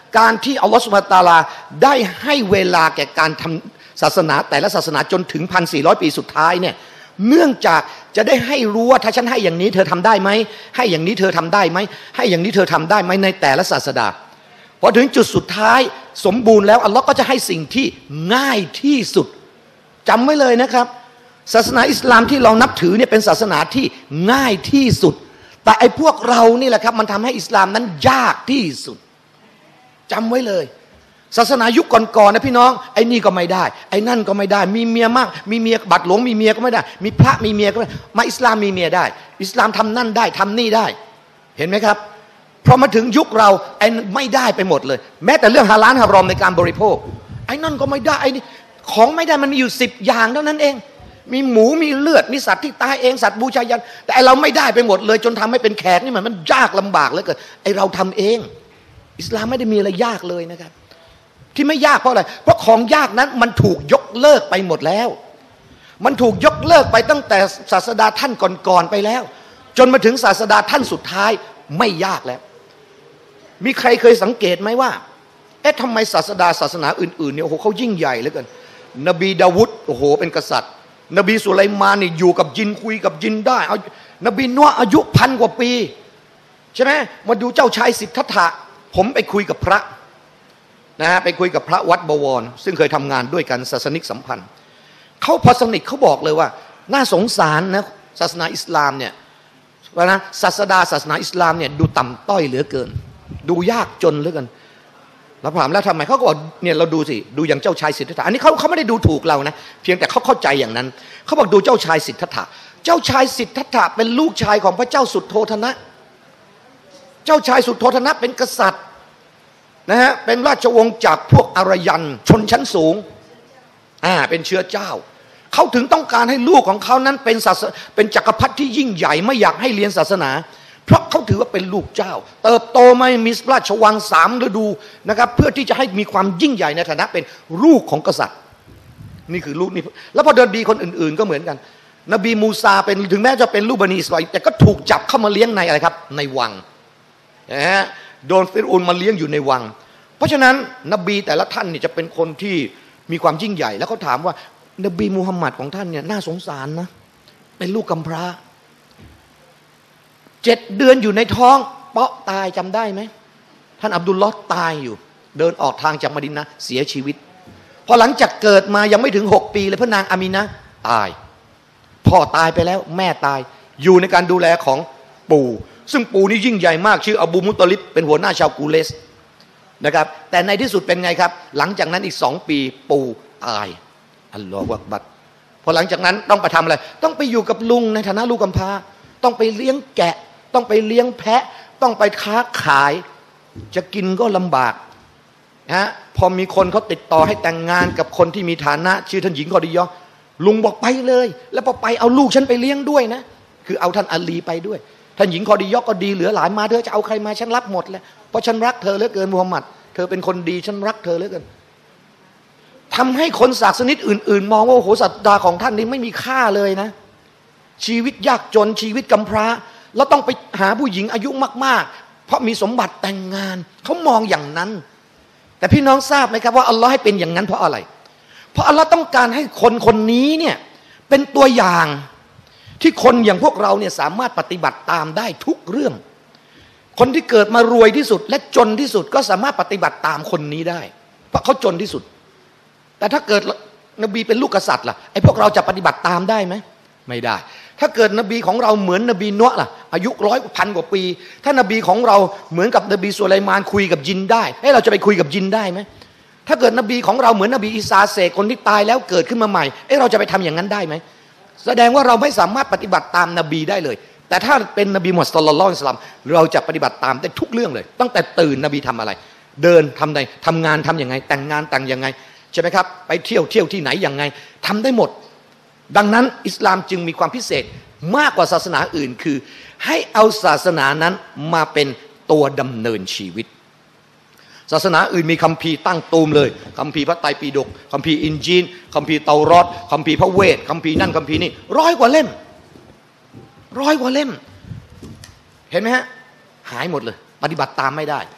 การที่อัลลอฮฺซุบฮานะฮูวะตะอาลาได้ให้เวลาแก่การทำศาสนาแต่ละศาสนาจนถึง 1,400 ปีสุดท้ายเนี่ยเนื่องจากจะได้ให้รู้ว่าถ้าฉันให้อย่างนี้เธอทำได้ไหมให้อย่างนี้เธอทำได้ไหมให้อย่างนี้เธอทำได้ไหมในแต่ละศาสดาพอถึงจุดสุดท้ายสมบูรณ์แล้วอัลลอฮ์ก็จะให้สิ่งที่ง่ายที่สุดจำไว้เลยนะครับศาสนาอิสลามที่เรานับถือเนี่ยเป็นศาสนาที่ง่ายที่สุดแต่ไอ้พวกเรานี่แหละครับมันทำให้อิสลามนั้นยากที่สุดจำไว้เลยศาสนายุคก่อนๆนะพี่น้องไอ้นี่ก็ไม่ได้ไอ้นั่นก็ไม่ได้มีเมียมากมีเมียบัตรหลวงมีเมียก็ไม่ได้มีพระมีเมียก็ไม่ได้มาอิสลามมีเมียได้อิสลามทำนั่นได้ทำนี่ได้เห็นไหมครับพอมาถึงยุคเราไอ้ไม่ได้ไปหมดเลยแม้แต่เรื่องฮาลาลฮารอมในการบริโภคไอ้นั่นก็ไม่ได้ไอ้นี่ของไม่ได้มันมีอยู่10 อย่างเท่านั้นเองมีหมูมีเลือดมีสัตว์ที่ตายเองสัตว์บูชายันแต่ไอ้เราไม่ได้ไปหมดเลยจนทำให้เป็นแขกนี่มันยากลำบากเหลือเกินไอ้เราทำเองอิสลามไม่ได้มีอะไรยากเลยนะครับที่ไม่ยากเพราะอะไรเพราะของยากนั้นมันถูกยกเลิกไปหมดแล้วมันถูกยกเลิกไปตั้งแต่ศาสดาท่านก่อนๆไปแล้วจนมาถึงศาสดาท่านสุดท้ายไม่ยากแล้วมีใครเคยสังเกตไหมว่าทำไมศาสนาอื่นๆเนี่ยโอ้โหเขายิ่งใหญ่เหลือเกินนบีดาวุดโอ้โหเป็นกษัตริย์นบีสุไลมานนี่อยู่กับยินคุยกับยินได้เอานบีนัวอายุ1,000 กว่าปีใช่ไหมมาดูเจ้าชายสิทธัตถะผมไปคุยกับพระนะฮะไปคุยกับพระวัดบวรซึ่งเคยทำงานด้วยกันศาสนิกสัมพันธ์เขาพอสนิทเขาบอกเลยว่าน่าสงสารนะศาสนาอิสลามเนี่ยนะศาสนาอิสลามเนี่ยดูต่ำต้อยเหลือเกินดูยากจนเหลือเกินเราถามแล้วทำไมเขาก็บอกเนี่ยเราดูสิดูอย่างเจ้าชายสิทธัตถะอันนี้เขาไม่ได้ดูถูกเรานะเพียงแต่เขาเข้าใจอย่างนั้นเขาบอกดูเจ้าชายสิทธัตถะเจ้าชายสิทธัตถะเป็นลูกชายของพระเจ้าสุโธทนะเจ้าชายสุโธทนะเป็นกษัตริย์นะฮะเป็นราชวงศ์จากพวกอารยันชนชั้นสูงเป็นเชื้อเจ้าเขาถึงต้องการให้ลูกของเขานั้นเป็นจักรพรรดิที่ยิ่งใหญ่ไม่อยากให้เรียนศาสนาเพราะเขาถือว่าเป็นลูกเจ้าเติบโตมามีราชวัง3 ฤดูนะครับเพื่อที่จะให้มีความยิ่งใหญ่ในฐานะเป็นลูกของกษัตริย์นี่คือลูกนี่แล้วพอเดินดีคนอื่นๆก็เหมือนกันนบีมูซาเป็นถึงแม้จะเป็นลูกบันิอิสราเอลแต่ก็ถูกจับเข้ามาเลี้ยงในอะไรครับในวังนะฮะโดนฟิรเอาน์มาเลี้ยงอยู่ในวังเพราะฉะนั้นนบีแต่ละท่านนี่จะเป็นคนที่มีความยิ่งใหญ่แล้วเขาถามว่านบีมูฮัมหมัดของท่านเนี่ยน่าสงสารนะเป็นลูกกำพร้า7 เดือนอยู่ในท้องเปาะตายจำได้ไหมท่านอับดุลลอฮ์ตายอยู่เดินออกทางจากมะดินะห์เสียชีวิตพอหลังจากเกิดมายังไม่ถึง6 ปีเลยพระนางอามีนะห์ตายพ่อตายไปแล้วแม่ตายอยู่ในการดูแลของปู่ซึ่งปู่นี่ยิ่งใหญ่มากชื่ออบูมุตตอลิบเป็นหัวหน้าชาวกูเลสนะครับแต่ในที่สุดเป็นไงครับหลังจากนั้นอีก2 ปีปู่ตายอัลลอฮฺอักบัรพอหลังจากนั้นต้องไปทำอะไรต้องไปอยู่กับลุงในฐานะลูกกำพร้าต้องไปเลี้ยงแกะต้องไปเลี้ยงแพะต้องไปค้าขายจะกินก็ลำบากนะพอมีคนเขาติดต่อให้แต่งงานกับคนที่มีฐานะชื่อท่านหญิงกอดิยอลุงบอกไปเลยแล้วพอไปเอาลูกฉันไปเลี้ยงด้วยนะคือเอาท่านอาลีไปด้วยท่านหญิงกอดิยอก็ดีเหลือหลายมาเธอจะเอาใครมาฉันรับหมดแล้วเพราะฉันรักเธอเหลือเกินมูฮัมหมัดเธอเป็นคนดีฉันรักเธอเหลือเกินทำให้คนศาสนิกอื่นๆมองว่าโอ้โหศาสดาของท่านนี้ไม่มีค่าเลยนะชีวิตยากจนชีวิตกำพร้าแล้วต้องไปหาผู้หญิงอายุมากๆเพราะมีสมบัติแต่งงานเขามองอย่างนั้นแต่พี่น้องทราบไหมครับว่าอัลลอฮ์ให้เป็นอย่างนั้นเพราะอะไรเพราะอัลลอฮ์ต้องการให้คนคนนี้เนี่ยเป็นตัวอย่างที่คนอย่างพวกเราเนี่ยสามารถปฏิบัติตามได้ทุกเรื่องคนที่เกิดมารวยที่สุดและจนที่สุดก็สามารถปฏิบัติตามคนนี้ได้เพราะเขาจนที่สุดแต่ถ้าเกิดนบีเป็นลูกกษัตริย์ล่ะไอ้พวกเราจะปฏิบัติตามได้ไหมไม่ได้ถ้าเกิดนบีของเราเหมือนนบีนัวล่ะอายุ100,000 กว่าปีถ้านบีของเราเหมือนกับนบีสุไลมานคุยกับยินได้ให้เราจะไปคุยกับยินได้ไหมถ้าเกิดนบีของเราเหมือนนบีอีสาเสกคนที่ตายแล้วเกิดขึ้นมาใหม่เราจะไปทำอย่างนั้นได้ไหมแสดงว่าเราไม่สามารถปฏิบัติตามนบีได้เลยแต่ถ้าเป็นนบีมุฮัมมัดศ็อลลัลลอฮุอะลัยฮิวะซัลลัมเราจะปฏิบัติตามได้ทุกเรื่องเลยตั้งแต่ตื่นนบีทำอะไรเดินทำใดทำงานทำยังไงแต่งงานแต่งยังไงใช่ไหมครับไปเที่ยวที่ไหนยังไงทำได้หมดดังนั้นอิสลามจึงมีความพิเศษมากกว่าศาสนาอื่นคือให้เอาศาสนานั้นมาเป็นตัวดำเนินชีวิตศาสนาอื่นมีคัมภีร์ตั้งตูมเลยคัมภีร์พระไตรปิฎกคัมภีร์อินจีลคัมภีร์เตารอดคัมภีร์พระเวทคัมภีร์นั่นคัมภีร์นี่100 กว่าเล่ม100 กว่าเล่มเห็นไหมฮะหายหมดเลยปฏิบัติตามไม่ได้จ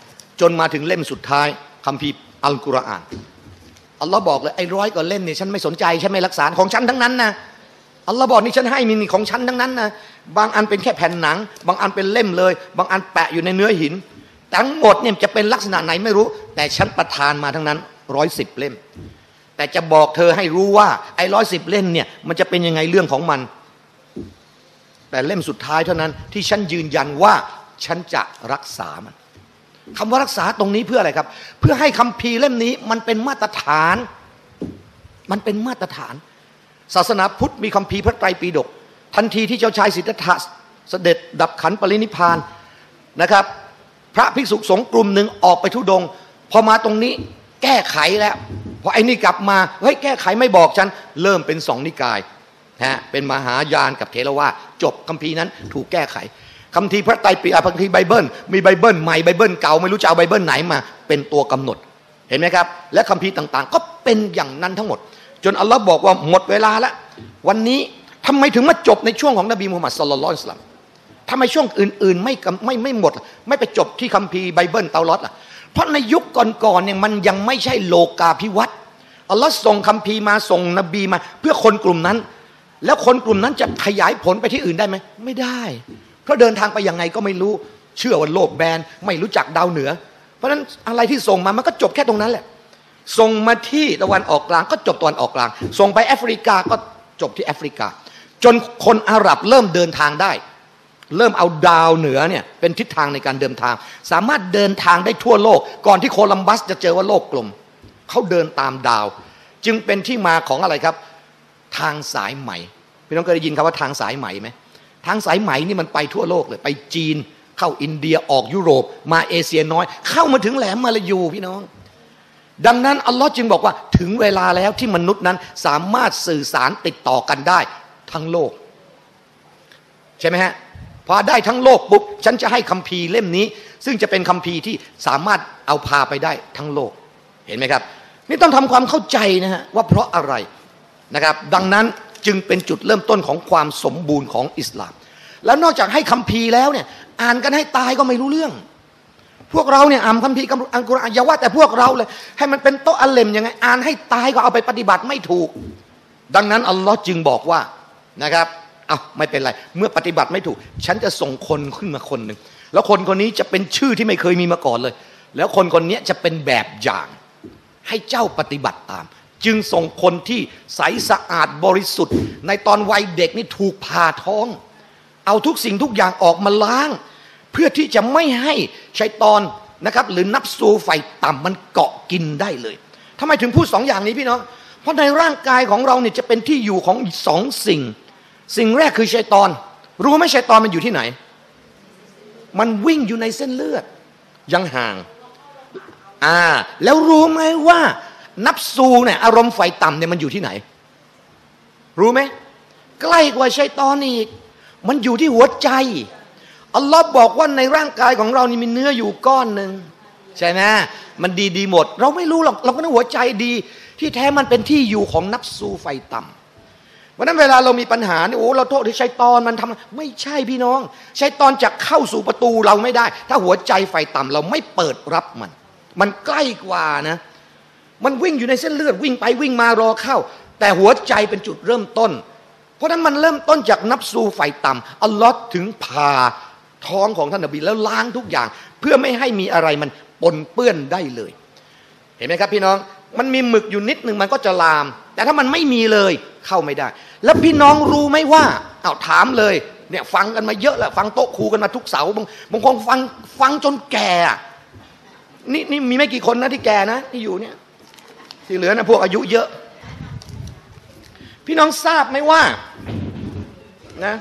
จนมาถึงเล่มสุดท้ายคัมภีร์อัลกุรอานอัลลอฮ์บอกเลยไอ้100 กว่าเล่มนี่ฉันไม่สนใจฉันไม่รักษาของฉันทั้งนั้นนะอัลลอฮ์บอกนี่ฉันให้มีของฉันทั้งนั้นนะบางอันเป็นแค่แผ่นหนังบางอันเป็นเล่มเลยบางอันแปะอยู่ในเนื้อหินทั้งหมดเนี่ยจะเป็นลักษณะไหนไม่รู้แต่ฉันประทานมาทั้งนั้น110 เล่มแต่จะบอกเธอให้รู้ว่าไอ้110 เล่มเนี่ยมันจะเป็นยังไงเรื่องของมันแต่เล่มสุดท้ายเท่านั้นที่ฉันยืนยันว่าฉันจะรักษามันคำว่ารักษาตรงนี้เพื่ออะไรครับเพื่อให้คัมภีร์เล่มนี้มันเป็นมาตรฐานมันเป็นมาตรฐานศาสนาพุทธมีคัมภีร์พระไตรปิฎกทันทีที่เจ้าชายสิทธัตถะเสด็จดับขันปรินิพพานนะครับพระภิกษุสงฆ์กลุ่มหนึ่งออกไปธุดงค์พอมาตรงนี้แก้ไขแล้วพอไอ้นี่กลับมาเฮ้ยแก้ไขไม่บอกฉันเริ่มเป็น2 นิกายเป็นมหายานกับเถรวาทจบคัมภีร์นั้นถูกแก้ไขคัมภีร์พระไตรปิฎกคัมภีร์ไบเบิลมีไบเบิลใหม่ไบเบิลเก่าไม่รู้จะเอาไบเบิลไหนมาเป็นตัวกำหนดเห็นไหมครับและคัมภีร์ต่างๆก็เป็นอย่างนั้นทั้งหมดจนอัลลอฮ์บอกว่าหมดเวลาแล้ววันนี้ทำไมถึงมาจบในช่วงของนบีมุฮัมมัดศ็อลลัลลอฮุอะลัยฮิวะซัลลัมทำไมช่วงอื่นๆไม่หมดไม่ไปจบที่คัมภีร์ไบเบิลเตารอดล่ะเพราะในยุคก่อนๆเนี่ยมันยังไม่ใช่โลกาภิวัตน์อัลลอฮ์ส่งคัมภีร์มาส่งนบีมาเพื่อคนกลุ่มนั้นแล้วคนกลุ่มนั้นจะขยายผลไปที่อื่นได้ไหมไม่ได้เพราะเดินทางไปยังไงก็ไม่รู้เชื่อว่าโลกแบนไม่รู้จักดาวเหนือเพราะฉะนั้นอะไรที่ส่งมามันก็จบแค่ตรงนั้นแหละส่งมาที่ตะวันออกกลางก็จบตะวันออกกลางส่งไปแอฟริกาก็จบที่แอฟริกาจนคนอาหรับเริ่มเดินทางได้เริ่มเอาดาวเหนือเนี่ยเป็นทิศทางในการเดินทางสามารถเดินทางได้ทั่วโลกก่อนที่โคลัมบัสจะเจอว่าโลกกลมเขาเดินตามดาวจึงเป็นที่มาของอะไรครับทางสายไหมพี่น้องเคยได้ยินคำว่าทางสายไหมไหมทางสายไหมนี่มันไปทั่วโลกเลยไปจีนเข้าอินเดียออกยุโรปมาเอเชียน้อยเข้ามาถึงแหลมมาลายูพี่น้องดังนั้นอัลลอฮ์จึงบอกว่าถึงเวลาแล้วที่มนุษย์นั้นสามารถสื่อสารติดต่อกันได้ทั้งโลกใช่ไหมฮะพอได้ทั้งโลกปุ๊บฉันจะให้คัมภีร์เล่มนี้ซึ่งจะเป็นคัมภีร์ที่สามารถเอาพาไปได้ทั้งโลกเห็นไหมครับนี่ต้องทำความเข้าใจนะฮะว่าเพราะอะไรนะครับดังนั้นจึงเป็นจุดเริ่มต้นของความสมบูรณ์ของอิสลามแล้วนอกจากให้คัมภีร์แล้วเนี่ยอ่านกันให้ตายก็ไม่รู้เรื่องพวกเราเนี่ยอ่านคัมภีร์อัลกุรอานอย่าว่าแต่พวกเราเลยให้มันเป็นโต๊ะอัลเลมยังไงอ่านให้ตายก็เอาไปปฏิบัติไม่ถูกดังนั้นอัลลอฮ์จึงบอกว่านะครับไม่เป็นไรเมื่อปฏิบัติไม่ถูกฉันจะส่งคนขึ้นมาคนหนึ่งแล้วคนคนนี้จะเป็นชื่อที่ไม่เคยมีมาก่อนเลยแล้วคนคนนี้จะเป็นแบบอย่างให้เจ้าปฏิบัติตามจึงส่งคนที่ใสสะอาดบริสุทธิ์ในตอนวัยเด็กนี่ถูกผ่าท้องเอาทุกสิ่งทุกอย่างออกมาล้างเพื่อที่จะไม่ให้ชัยฏอนนะครับหรือนับซูไฟต่ำมันเกาะกินได้เลยทำไมถึงพูด2 อย่างนี้พี่น้องเพราะในร่างกายของเราเนี่ยจะเป็นที่อยู่ของ2 สิ่งแรกคือชัยฏอนรู้ไหมชัยฏอนมันอยู่ที่ไหนมันวิ่งอยู่ในเส้นเลือดยังห่างแล้วรู้ไหมว่านับซูเนี่ยอารมณ์ไฟต่ำเนี่ยมันอยู่ที่ไหนรู้ไหมใกล้กว่าชัยฏอนอีกมันอยู่ที่หัวใจอัลลอฮ์บอกว่าในร่างกายของเรานี่มีเนื้ออยู่ก้อนหนึ่งใช่ไหมมันดีหมดเราไม่รู้หรอกเราก็นึกหัวใจดีที่แท้มันเป็นที่อยู่ของนับซูไฟต่ำวันนั้นเวลาเรามีปัญหาเนี่ยเราโทษที่ชัยฏอนมันทำไม่ใช่พี่น้องชัยฏอนจะเข้าสู่ประตูเราไม่ได้ถ้าหัวใจไฟต่ำเราไม่เปิดรับมันใกล้กว่านะมันวิ่งอยู่ในเส้นเลือดวิ่งไปวิ่งมารอเข้าแต่หัวใจเป็นจุดเริ่มต้นเพราะนั้นมันเริ่มต้นจากนับซูไฟต่ำอัลลอฮ์ถึงผ่าท้องของท่านนบีแล้วล้างทุกอย่างเพื่อไม่ให้มีอะไรมันปนเปื้อนได้เลยเห็นไหมครับพี่น้องมันมีหมึกอยู่นิดนึงมันก็จะลามแต่ถ้ามันไม่มีเลยเข้าไม่ได้แล้วพี่น้องรู้ไหมว่าถามเลยเนี่ยฟังกันมาเยอะแล้วฟังโต๊ะครูกันมาทุกเสาร์บางคนฟังจนแก่นี่มีไม่กี่คนนะที่แก่นะที่อยู่เนี่ยที่เหลือนะพวกอายุเยอะพี่น้องทราบไหมว่านะ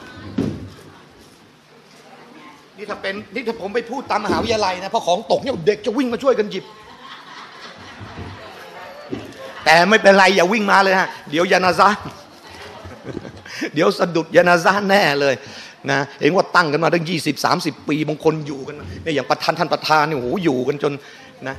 นี่ถ้าผมไปพูดตามมหาวิทยาลัยนะพอของตกเนี่ยเด็กจะวิ่งมาช่วยกันหยิบแต่ไม่เป็นไรอย่าวิ่งมาเลยฮะเดี๋ยวยานาซาเดี๋ยวสะดุดยานาซาแน่เลยนะเห็นว่าตั้งกันมาตั้ง20-30 ปีบางคนอยู่กันเนี่ยอย่างท่านประธานเนี่ยโหอยู่กันจนนะ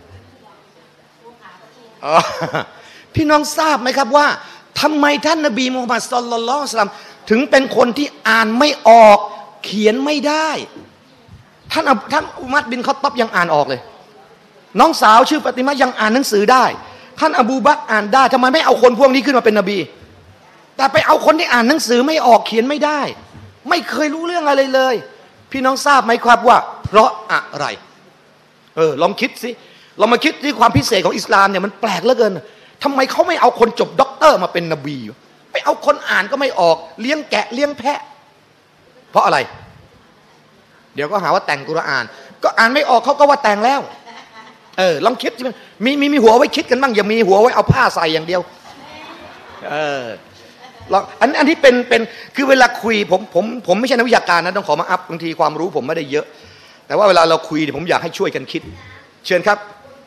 พี่น้องทราบไหมครับว่าทำไมท่านนบีมูฮัมมัดศ็อลลัลลอฮุอะลัยฮิวะซัลลัมถึงเป็นคนที่อ่านไม่ออกเขียนไม่ได้ท่านอุมัรบินคอฏฏอบยังอ่านออกเลยน้องสาวชื่อฟาติมะยังอ่านหนังสือได้ท่านอบูบักรอ่านได้ทำไมไม่เอาคนพวกนี้ขึ้นมาเป็นนบีแต่ไปเอาคนที่อ่านหนังสือไม่ออกเขียนไม่ได้ไม่เคยรู้เรื่องอะไรเลยพี่น้องทราบไหมครับว่าเพราะอะไรลองคิดสิเรามาคิดที่ความพิเศษของอิสลามเนี่ยมันแปลกเหลือเกินทำไมเขาไม่เอาคนจบด็อกเตอร์มาเป็นนบีไปเอาคนอ่านก็ไม่ออกเลี้ยงแกะเลี้ยงแพะเพราะอะไรเดี๋ยวก็หาว่าแต่งกุรอานก็อ่านไม่ออกเขาก็ว่าแต่งแล้วลองคิดสิมีหัวไว้คิดกันบ้างอย่ามีหัวไว้เอาผ้าใส่อย่างเดียวอันที่เป็นคือเวลาคุยผมไม่ใช่นักวิชาการนะต้องขอมาอัพบางทีความรู้ผมไม่ได้เยอะแต่ว่าเวลาเราคุยผมอยากให้ช่วยกันคิดเชิญครับ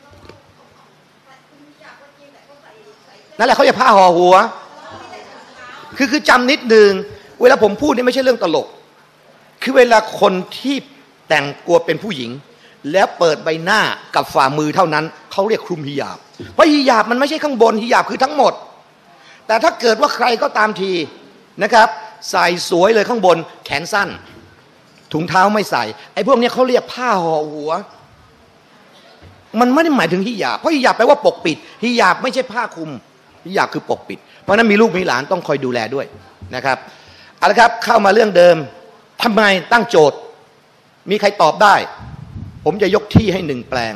นั่นแหละเขาจะผ้าห่อหัวคือจำนิดนึงเวลาผมพูดนี่ไม่ใช่เรื่องตลกคือเวลาคนที่แต่งกลัวเป็นผู้หญิงแล้วเปิดใบหน้ากับฝ่ามือเท่านั้นเขาเรียกคลุมฮิญาบเพราะฮิญาบมันไม่ใช่ข้างบนฮิญาบคือทั้งหมดแต่ถ้าเกิดว่าใครก็ตามทีนะครับใส่สวยเลยข้างบนแขนสั้นถุงเท้าไม่ใส่ไอ้พวกนี้เขาเรียกผ้าห่อหัวมันไม่ได้หมายถึงฮิญาบเพราะฮิญาบแปลว่าปกปิดฮิญาบไม่ใช่ผ้าคลุมฮิญาบคือปกปิดเพราะนั้นมีลูกมีหลานต้องคอยดูแลด้วยนะครับเอาละครับเข้ามาเรื่องเดิมทำไมตั้งโจทย์มีใครตอบได้ผมจะยกที่ให้1 แปลง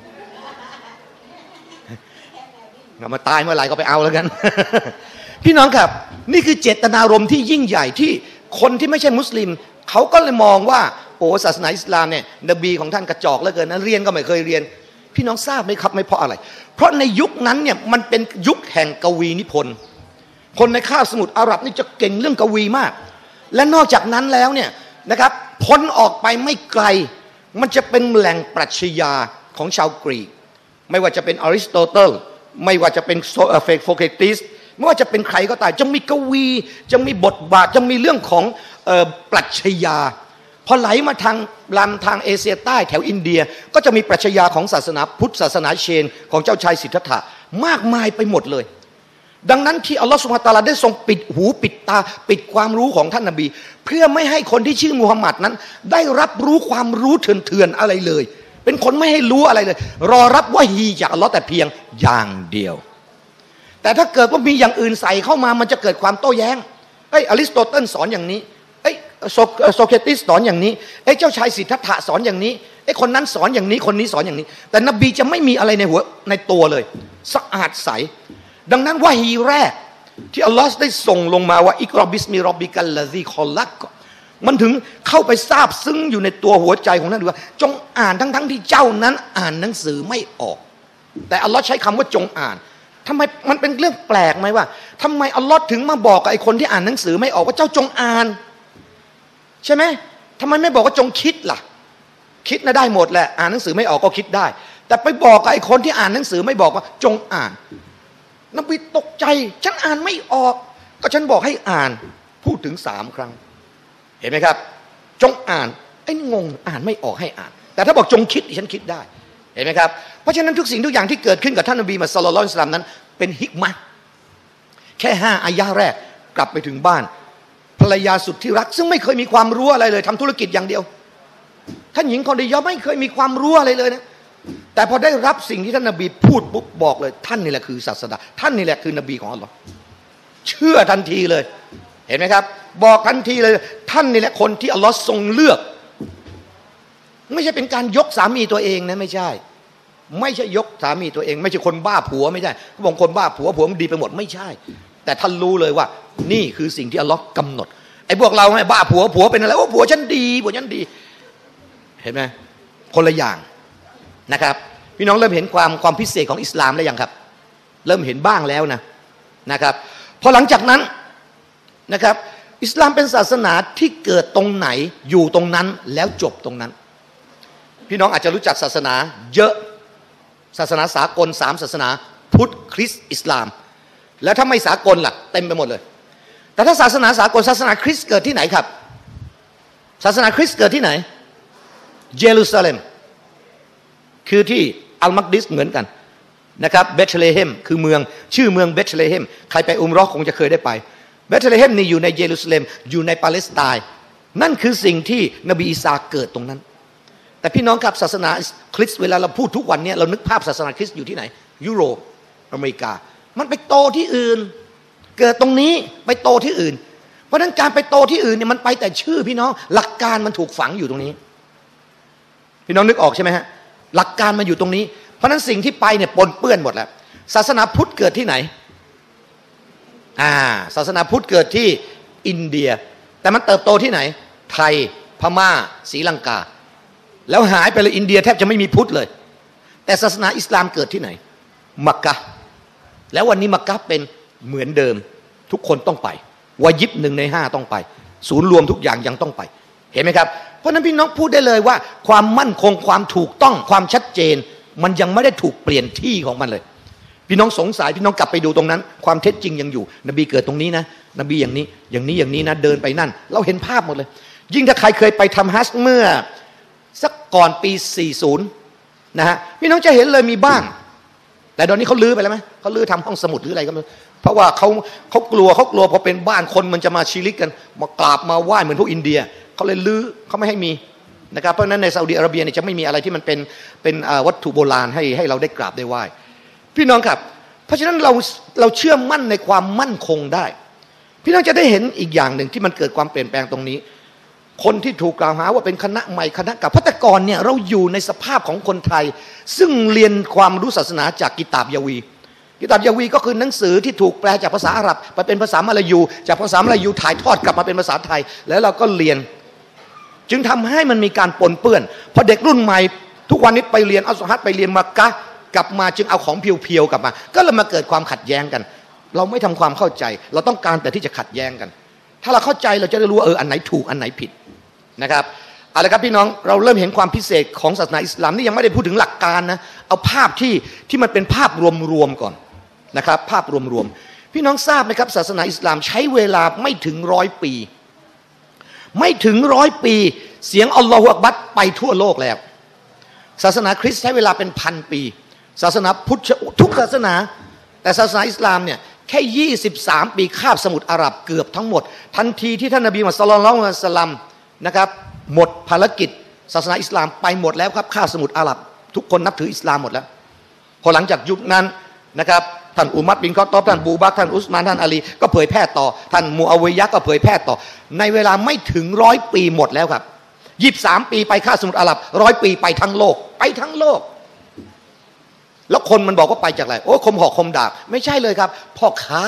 มาตายเมื่อไหร่ก็ไปเอาแล้วกัน พี่น้องครับนี่คือเจตนารมณ์ที่ยิ่งใหญ่ที่คนที่ไม่ใช่มุสลิมเขาก็เลยมองว่าโอ้ศาสนาอิสลามเนี่ยนบีของท่านกระจอกเหลือเกินนะเรียนก็ไม่เคยเรียนพี่น้องทราบไหมครับไม่เพราะอะไรเพราะในยุคนั้นเนี่ยมันเป็นยุคแห่งกวีนิพนธ์คนในคาบสมุทรอาหรับนี่จะเก่งเรื่องกวีมากและนอกจากนั้นแล้วเนี่ยนะครับพ้นออกไปไม่ไกลมันจะเป็นแหล่งปรัชญาของชาวกรีกไม่ว่าจะเป็นอริสโตเติลไม่ว่าจะเป็นโฟเคติสไม่ว่าจะเป็นใครก็ตามจะมีกวีจะมีบทบาทจะมีเรื่องของปรัชญาพอไหลมาทางลำทางเอเชียใต้แถวอินเดียก็จะมีปรัชญาของศาสนาพุทธศาสนาเชนของเจ้าชายสิทธัตถะมากมายไปหมดเลยดังนั้นที่อัลลอฮฺซุบฮานะฮูวะตะอาลาได้ทรงปิดหูปิดตาปิดความรู้ของท่านนบีเพื่อไม่ให้คนที่ชื่อมุฮัมมัดนั้นได้รับรู้ความรู้เถื่อนๆอะไรเลยเป็นคนไม่ให้รู้อะไรเลยรอรับวะฮีจากอัลลอฮ์แต่เพียงอย่างเดียวแต่ถ้าเกิดว่ามีอย่างอื่นใส่เข้ามามันจะเกิดความโต้แย้งอริสโตเติลสอนอย่างนี้โซเครติสสอนอย่างนี้เจ้าชายสิทธัตถะสอนอย่างนี้คนนั้นสอนอย่างนี้คนนี้สอนอย่างนี้แต่นบีจะไม่มีอะไรในหัวในตัวเลยสะอาดใสดังนั้นวะฮีแรกที่อัลลอฮ์ได้ส่งลงมาว่าอิกรอบิสมิร็อบบิกัลลาซีคอลักมันถึงเข้าไปซาบซึ้งอยู่ในตัวหัวใจของท่านว่าจงอ่านทั้งที่เจ้านั้นอ่านหนังสือไม่ออกแต่อัลลอฮ์ใช้คำว่าจงอ่านทำไมมันเป็นเรื่องแปลกไหมว่าทำไมอัลลอฮ์ถึงมาบอกกับไอ้คนที่อ่านหนังสือไม่ออกว่าเจ้าจงอ่านใช่ไหมทำไมไม่บอกว่าจงคิดล่ะคิดนะได้หมดแหละอ่านหนังสือไม่ออกก็คิดได้แต่ไปบอกกับไอ้คนที่อ่านหนังสือไม่บอกว่าจงอ่านนบีตกใจฉันอ่านไม่ออกก็ฉันบอกให้อ่านพูดถึง3 ครั้งเห็นไหมครับจงอ่านไอ้งงอ่านไม่ออกให้อ่านแต่ถ้าบอกจงคิดฉันคิดได้เห็นไหมครับเพราะฉะนั้นทุกสิ่งทุกอย่างที่เกิดขึ้นกับท่านนบีมุฮัมมัดศ็อลลัลลอฮุอะลัยฮิวะซัลลัมนั้นเป็นฮิกมะห์แค่5 อายะห์แรกกลับไปถึงบ้านภรรยาสุดที่รักซึ่งไม่เคยมีความรู้อะไรเลยทำธุรกิจอย่างเดียวท่านหญิงคนเดียวไม่เคยมีความรู้อะไรเลยนะแต่พอได้รับสิ่งที่ท่านนบีพูดปุ๊บบอกเลยท่านนี่แหละคือศาสดาท่านนี่แหละคือนบีของอัลลอฮ์เชื่อทันทีเลยเห็นไหมครับบอกทันทีเลยท่านนี่แหละคนที่อัลลอฮ์ทรงเลือกไม่ใช่เป็นการยกสามีตัวเองนะไม่ใช่ยกสามีตัวเองไม่ใช่คนบ้าผัวไม่ใช่เขาบอกคนบ้าผัวมันดีไปหมดไม่ใช่แต่ท่านรู้เลยว่านี่คือสิ่งที่อัลลอฮ์กำหนดไอ้พวกเราให้บ้าผัวเป็นอะไรว่าผัวฉันดีเห็นไหมคนละอย่างนะครับพี่น้องเริ่มเห็นความพิเศษของอิสลามแล้วยังครับเริ่มเห็นบ้างแล้วนะครับพอหลังจากนั้นนะครับอิสลามเป็นศาสนาที่เกิดตรงไหนอยู่ตรงนั้นแล้วจบตรงนั้นพี่น้องอาจจะรู้จักศาสนาเยอะศาสนาสากล3 ศาสนาพุทธคริสต์อิสลามแล้วถ้าไม่สากลล่ะเต็มไปหมดเลยแต่ถ้าศาสนาสากลศาสนาคริสต์เกิดที่ไหนครับศาสนาคริสต์เกิดที่ไหนเยรูซาเล็มคือที่อัลมักดิสเหมือนกันนะครับเบธเลเฮมคือเมืองชื่อเมืองเบธเลเฮมใครไปอุมเราะห์คงจะเคยได้ไปเบธเลเฮมนี่อยู่ในเยรูซาเล็มอยู่ในปาเลสไตน์นั่นคือสิ่งที่นบีอีสาเกิดตรงนั้นแต่พี่น้องครับศาสนาคริสต์เวลาเราพูดทุกวันนี้เรานึกภาพศาสนาคริสต์อยู่ที่ไหนยุโรปอเมริกามันไปโตที่อื่นเกิดตรงนี้ไปโตที่อื่นเพราะฉะนั้นการไปโตที่อื่นเนี่ยมันไปแต่ชื่อพี่น้องหลักการมันถูกฝังอยู่ตรงนี้พี่น้องนึกออกใช่ไหมฮะหลักการมันอยู่ตรงนี้เพราะฉะนั้นสิ่งที่ไปเนี่ยปนเปื้อนหมดแล้วศาสนาพุทธเกิดที่ไหนศาสนาพุทธเกิดที่อินเดียแต่มันเติบโตที่ไหนไทยพม่าศรีลังกาแล้วหายไปเลยอินเดียแทบจะไม่มีพุทธเลยแต่ศาสนาอิสลามเกิดที่ไหนมักกะห์แล้ววันนี้มักกะห์เป็นเหมือนเดิมทุกคนต้องไปวาญิบ1 ใน 5ต้องไปศูนย์รวมทุกอย่างยังต้องไปเห็นไหมครับเพราะนั้นพี่น้องพูดได้เลยว่าความมั่นคงความถูกต้องความชัดเจนมันยังไม่ได้ถูกเปลี่ยนที่ของมันเลยพี่น้องสงสัยพี่น้องกลับไปดูตรงนั้นความเท็จจริงยังอยู่นบีเกิดตรงนี้นะนบีอย่างนี้อย่างนี้อย่างนี้นะเดินไปนั่นเราเห็นภาพหมดเลยยิ่งถ้าใครเคยไปทำฮัจญ์เมื่อสักก่อนปี40นะฮะพี่น้องจะเห็นเลยมีบ้านแต่ตอนนี้เขาลื้อไปแล้วไหมเขาลื้อทำห้องสมุดหรืออะไรก็ไม่รู้เพราะว่าเขากลัวพอเป็นบ้านคนมันจะมาชิริกกันมากราบมาไหว้เหมือนพวกอินเดียเขาเลยลื้อเขาไม่ให้มีนะครับเพราะฉะนั้นในซาอุดิอาระเบียเนี่ยจะไม่มีอะไรที่มันเป็นวัตถุโบราณให้เราได้กราบได้ไหว้พี่น้องครับเพราะฉะนั้นเราเชื่อมั่นในความมั่นคงได้พี่น้องจะได้เห็นอีกอย่างหนึ่งที่มันเกิดความเปลี่ยนแปลงตรงนี้คนที่ถูกกล่าวหาว่าเป็นคณะใหม่คณะเก่าพัตกรเนี่ยเราอยู่ในสภาพของคนไทยซึ่งเรียนความรู้ศาสนาจากกิตาบยาวีก็คือหนังสือที่ถูกแปลจากภาษาอาหรับไปเป็นภาษามลายูจากภาษามลายูถ่ายทอดกลับมาเป็นภาษาไทยแล้วเราก็เรียนจึงทำให้มันมีการปนเปื้อนพอเด็กรุ่นใหม่ทุกวันนี้ไปเรียนอัลซอฮ์ไปเรียนมักกะห์กลับมาจึงเอาของเพียวๆกลับมาก็เลยมาเกิดความขัดแย้งกันเราไม่ทำความเข้าใจเราต้องการแต่ที่จะขัดแย้งกันถ้าเราเข้าใจเราจะได้รู้ว่าอันไหนถูกอันไหนผิดนะครับเอาละครับพี่น้องเราเริ่มเห็นความพิเศษของศาสนาอิสลามนี่ยังไม่ได้พูดถึงหลักการนะเอาภาพที่มันเป็นภาพรวมๆก่อนนะครับภาพรวมๆพี่น้องทราบไหมครับศาสนาอิสลามใช้เวลาไม่ถึง100 ปีไม่ถึง100 ปีเสียงอัลลอฮฺอักบัรไปทั่วโลกแล้วศาสนาคริสต์ใช้เวลาเป็น1,000 ปีศาสนาพุทธทุกศาสนาแต่ศาสนาอิสลามเนี่ยแค่23 ปีคาบสมุทรอาหรับเกือบทั้งหมดทันทีที่ท่านนบีมุฮัมมัดศ็อลลัลลอฮุอะลัยฮิวะซัลลัมนะครับหมดภารกิจศาสนาอิสลามไปหมดแล้วครับคาบสมุทรอาหรับทุกคนนับถืออิสลามหมดแล้วพอหลังจากยุคนั้นนะครับท่านอุมัรบินคอฏฏอบท่านบูบักรท่านอุสมานท่านอาลีก็เผยแพร่ต่อท่านมูอาวิยะห์ก็เผยแพร่ต่อในเวลาไม่ถึง100 ปีหมดแล้วครับ23 ปีไปคาบสมุทรอาหรับ100 ปีไปทั้งโลกแล้วคนมันบอกว่าไปจากอะไรโอ้คมหอกคมดาบไม่ใช่เลยครับพ่อ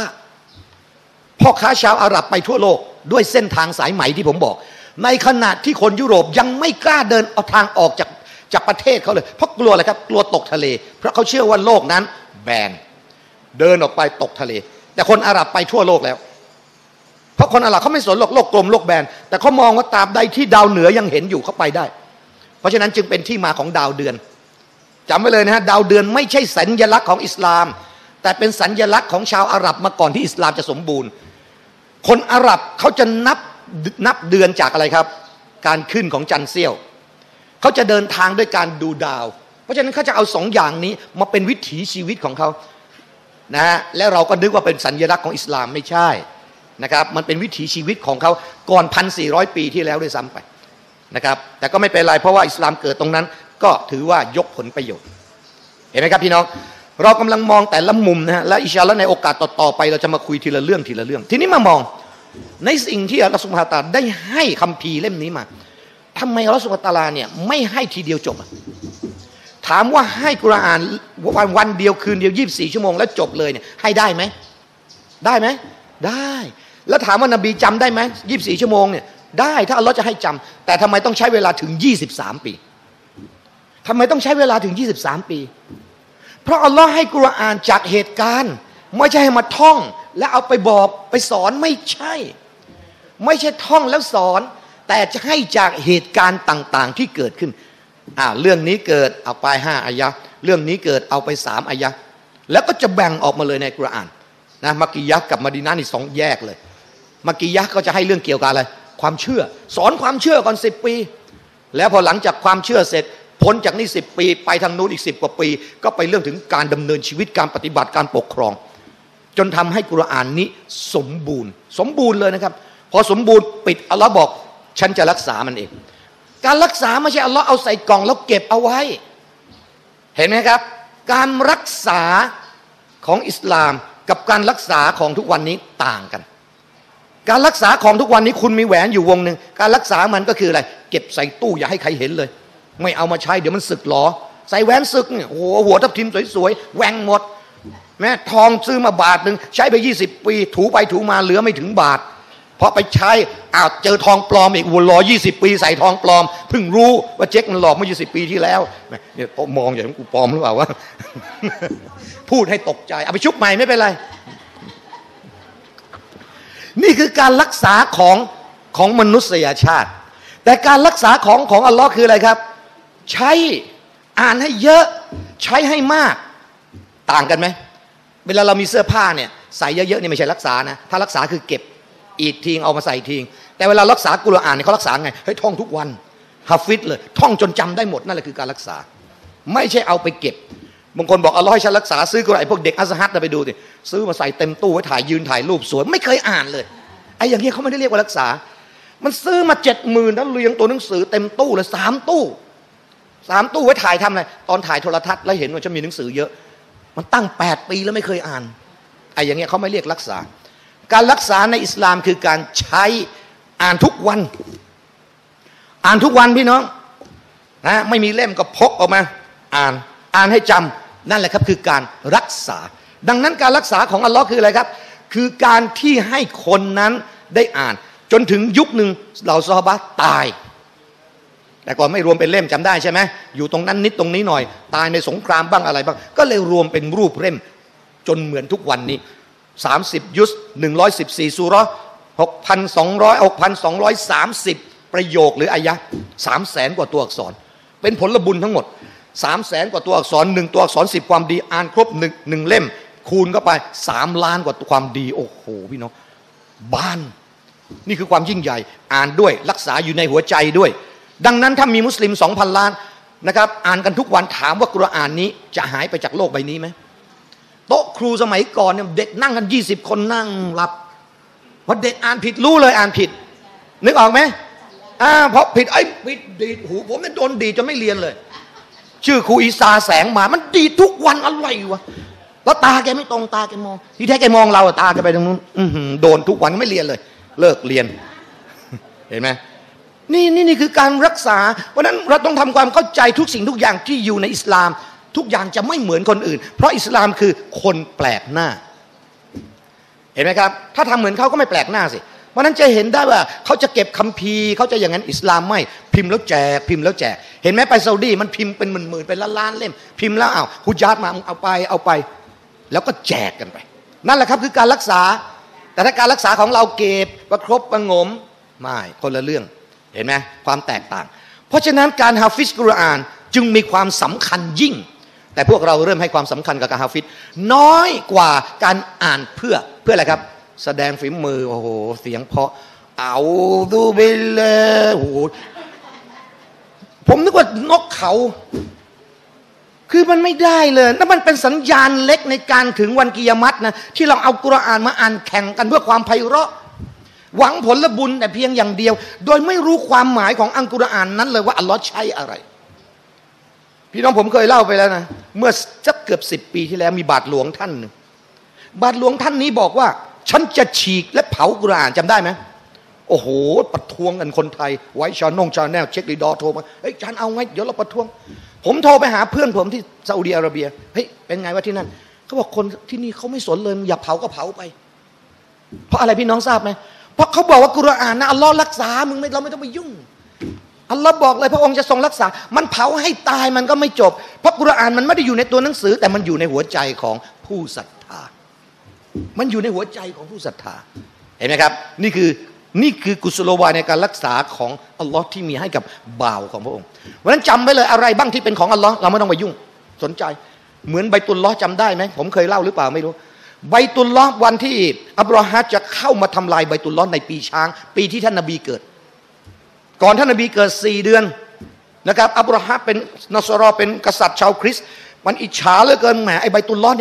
ค้าชาวอาหรับไปทั่วโลกด้วยเส้นทางสายไหมที่ผมบอกในขณะที่คนยุโรปยังไม่กล้าเดินเอาทางออกจากประเทศเขาเลยเพราะกลัวอะไรครับกลัวตกทะเลเพราะเขาเชื่อว่าโลกนั้นแบนเดินออกไปตกทะเลแต่คนอาหรับไปทั่วโลกแล้วเพราะคนอาหรับเขาไม่สนโลกกลมโลกแบนแต่เขามองว่าตราบใดที่ดาวเหนือยังเห็นอยู่เขาไปได้เพราะฉะนั้นจึงเป็นที่มาของดาวเดือนจำไว้เลยนะฮะดาวเดือนไม่ใช่สัญลักษณ์ของอิสลามแต่เป็นสัญลักษณ์ของชาวอาหรับมาก่อนที่อิสลามจะสมบูรณ์คนอาหรับเขาจะนับเดือนจากอะไรครับการขึ้นของจันทร์เสี้ยวเขาจะเดินทางด้วยการดูดาวเพราะฉะนั้นเขาจะเอา2 อย่างนี้มาเป็นวิถีชีวิตของเขานะฮะแล้วเราก็นึกว่าเป็นสัญลักษณ์ของอิสลามไม่ใช่นะครับมันเป็นวิถีชีวิตของเขาก่อน 1,400 ปีที่แล้วด้วยซ้ำไปนะครับแต่ก็ไม่เป็นไรเพราะว่าอิสลามเกิดตรงนั้นก็ถือว่ายกผลประโยชน์เห็นไหมครับพี่น้องเรากำลังมองแต่ละมุมนะฮะและอินชาอัลเลาะห์ในโอกาสต่อๆไปเราจะมาคุยทีละเรื่องทีนี้มามองในสิ่งที่อัลลอฮฺซุบฮานะฮูวะตะอาลาได้ให้คัมภีร์เล่มนี้มาทำไมอัลลอฮฺซุบฮานะฮูวะตะอาลาเนี่ยไม่ให้ทีเดียวจบถามว่าให้กุรอานวันเดียวคืนเดียว24 ชั่วโมงแล้วจบเลยเนี่ยให้ได้ไหมได้แล้วถามว่านบีจำได้ไหม24 ชั่วโมงเนี่ยได้ถ้าอัลลอฮฺจะให้จำแต่ทำไมต้องใช้เวลาถึง23 ปีทำไมต้องใช้เวลาถึง23 ปีเพราะอัลลอฮ์ให้กุรอานจากเหตุการณ์ไม่ใช่ให้มาท่องแล้วเอาไปบอกไปสอนไม่ใช่ท่องแล้วสอนแต่จะให้จากเหตุการณ์ต่างๆที่เกิดขึ้นเรื่องนี้เกิดเอาไป5 อายะห์เรื่องนี้เกิดเอาไป3 อายะห์แล้วก็จะแบ่งออกมาเลยในกุรอานนะมักกียะห์กับมะดีนะห์นี่2 แยกเลยมักกียะห์ก็จะให้เรื่องเกี่ยวกับอะไรความเชื่อสอนความเชื่อก่อน10 ปีแล้วพอหลังจากความเชื่อเสร็จพ้นจากนี่10 ปีไปทางนู้นอีก10 กว่าปีก็ไปเรื่องถึงการดำเนินชีวิตการปฏิบัติการปกครองจนทำให้กุรอานนี้สมบูรณ์เลยนะครับพอสมบูรณ์ปิดอัลลอฮ์บอกฉันจะรักษามันเองการรักษาไม่ใช่อัลลอฮ์เอาใส่กล่องแล้วเก็บเอาไว้เห็นไหมครับการรักษาของอิสลามกับการรักษาของทุกวันนี้ต่างกันการรักษาของทุกวันนี้คุณมีแหวนอยู่วงหนึ่งการรักษามันก็คืออะไรเก็บใส่ตู้อย่าให้ใครเห็นเลยไม่เอามาใช้เดี๋ยวมันสึกหรอใส่แหวนสึกเนี่ยโอ้โหหัวทับทิมสวยๆแหว่งหมดแม่ทองซื้อมาบาทหนึ่งใช้ไป20 ปีถูไปถูมาเหลือไม่ถึงบาทพอไปใช้เจอทองปลอมอีกวนรอ20 ปีใส่ทองปลอมเพิ่งรู้ว่าเจ๊กมันหลอกเมื่อ20 ปีที่แล้วเนี่ยมองอย่างกูปลอมหรือเปล่าวะ พูดให้ตกใจเอาไปชุบใหม่ไม่เป็นไรนี่คือการรักษาของมนุษยชาติแต่การรักษาของอัลลอฮ์คืออะไรครับใช้อ่านให้เยอะใช้ให้มากต่างกันไหมเวลาเรามีเสื้อผ้าเนี่ยใส่เยอะๆนี่ไม่ใช่รักษานะถ้ารักษาคือเก็บอีกทีเอามาใส่ทีแต่เวลารักษากุรอานเนี่ยเขารักษาไงให้ท่องทุกวันฮาฟิซเลยท่องจนจำได้หมดนั่นแหละคือการรักษาไม่ใช่เอาไปเก็บบางคนบอกอัลลอฮ์ให้ฉันรักษาซื้อกุรอานไอ้พวกเด็กอัซฮัดไปดูสิซื้อมาใส่เต็มตู้ไว้ถ่ายยืนถ่ายรูปสวยไม่เคยอ่านเลยไอ้อย่างนี้เขาไม่ได้เรียกว่ารักษามันซื้อมา70,000แล้วเรียงตัวหนังสือเต็มตู้เลย3 ตู้ไว้ถ่ายทำอะไรตอนถ่ายโทรทัศน์แล้วเห็นว่าจะมีหนังสือเยอะมันตั้ง8 ปีแล้วไม่เคยอ่านไอ้อย่างเงี้ยเขาไม่เรียกรักษาการรักษาในอิสลามคือการใช้อ่านทุกวันพี่น้องนะไม่มีเล่มก็พกออกมาอ่านให้จำนั่นแหละครับคือการรักษาดังนั้นการรักษาของอัลลอฮ์คืออะไรครับคือการที่ให้คนนั้นได้อ่านจนถึงยุคหนึ่งเหล่าซอฮาบะห์ตายแต่ก่อนไม่รวมเป็นเล่มจำได้ใช่ไหมอยู่ตรงนั้นนิดตรงนี้หน่อยตายในสงครามบ้างอะไรบ้างก็เลยรวมเป็นรูปเล่มจนเหมือนทุกวันนี้30 ยุส114 ซูเราะห์6,230 ประโยคหรืออายะห์300,000 กว่าตัวอักษรเป็นผลบุญทั้งหมด300,000 กว่าตัวอักษร1ตัวอักษร10ความดีอ่านครบ1เล่มคูณเข้าไป3 ล้านกว่าความดีโอ้โหพี่น้องบ้านนี่คือความยิ่งใหญ่อ่านด้วยรักษาอยู่ในหัวใจด้วยดังนั้นถ้ามีมุสลิม 2,000 ล้านนะครับอ่านกันทุกวันถามว่ากุรอานนี้จะหายไปจากโลกใบนี้ไหมโต๊ะครูสมัยก่อนเนี่ยเด็กนั่งกัน20 คนนั่งหลับพอเด็กอ่านผิดรู้เลยอ่านผิดนึกออกไหมเพราะผิดผิดดีดหูผมเนี่ยโดนดีจนไม่เรียนเลยชื่อครูอีสาแสงมามันดีทุกวันอะไรวะแล้วตาแกไม่ตรงตาแกมองที่แท้แกมองเราตาแกไปตรงนู้นโดนทุกวันไม่เรียนเลยเลิกเรียนเห็นไหมนี่คือการรักษาเพราะนั้นเราต้องทำความเข้าใจทุกสิ่งทุกอย่างที่อยู่ในอิสลามทุกอย่างจะไม่เหมือนคนอื่นเพราะอิสลามคือคนแปลกหน้าเห็นไหมครับถ้าทำเหมือนเขาก็ไม่แปลกหน้าสิเพราะนั้นจะเห็นได้ว่าเขาจะเก็บคัมภีร์เขาจะอย่างนั้นอิสลามไม่พิมพ์แล้วแจกเห็นไหมไปซาอุดีมันพิมพ์เป็นหมื่นๆเป็นล้านๆเล่มพิมพ์แล้วฮุญญาตมาเอาไปแล้วก็แจกกันไปนั่นแหละครับคือการรักษาแต่ถ้าการรักษาของเราเก็บประครบประงมไม่คนละเรื่องเห็นไหมความแตกต่างเพราะฉะนั้นการฮาฟิซกุรอานจึงมีความสำคัญยิ่งแต่พวกเราเริ่มให้ความสำคัญกับการฮาฟิซน้อยกว่าการอ่านเพื่ออะไรครับแสดงฝีมือโอ้โหเสียงเพราะเอาดูไปเลยโอ้โหผมนึกว่านกเขาคือมันไม่ได้เลยนั่นมันเป็นสัญญาณเล็กในการถึงวันกิยามะฮ์นะที่เราเอากุรอานมาอ่านแข่งกันด้วยความไพเราะหวังผลบุญแต่เพียงอย่างเดียวโดยไม่รู้ความหมายของอัลกุรอานนั้นเลยว่าอัลลอฮ์ใช้อะไรพี่น้องผมเคยเล่าไปแล้วนะเมื่อสักเกือบ10 ปีที่แล้วมีบาทหลวงท่านหนึ่งบาทหลวงท่านนี้บอกว่าฉันจะฉีกและเผากุรอานจำได้ไหมโอ้โหประท้วงกันคนไทยไว้ชาแนลเช็คลีดอโทรมาเฮ้ยอาจารย์เอาไงเดี๋ยวเราประท้วงผมโทรไปหาเพื่อนผมที่ซาอุดิอาระเบียเฮ้ยเป็นไงวะที่นั่นเขาบอกคนที่นี่เขาไม่สนเลยอยากเผาก็เผาไปเพราะอะไรพี่น้องทราบไหมเพราะเขาบอกว่ากุรอานนะอัลลอฮ์รักษามึงเราไม่ต้องไปยุ่งอัลลอฮ์บอกเลยพระองค์จะทรงรักษามันเผาให้ตายมันก็ไม่จบเพราะกุรอานมันไม่ได้อยู่ในตัวหนังสือแต่มันอยู่ในหัวใจของผู้ศรัทธามันอยู่ในหัวใจของผู้ศรัทธาเห็นไหมครับนี่คือกุศโลบายในการรักษาของอัลลอฮ์ที่มีให้กับบ่าวของพระองค์เพราะฉะนั้นจำไว้เลยอะไรบ้างที่เป็นของอัลลอฮ์เราไม่ต้องไปยุ่งสนใจเหมือนไบตุลลอฮ์จำได้ไหมผมเคยเล่าหรือเปล่าไม่รู้ไบตุลลอฮ์วันที่อับราฮัมจะเข้ามาทำลายไบตุลลอฮ์ในปีช้างปีที่ท่านนบีเกิดก่อนท่านนบีเกิด4 เดือนนะครับอับราฮัมเป็นนัสรอเป็นกษัตริย์ชาวคริสต์มันอิจฉาเหลือเกินแหมไอ้ไบตุลลอฮ์เนี่ย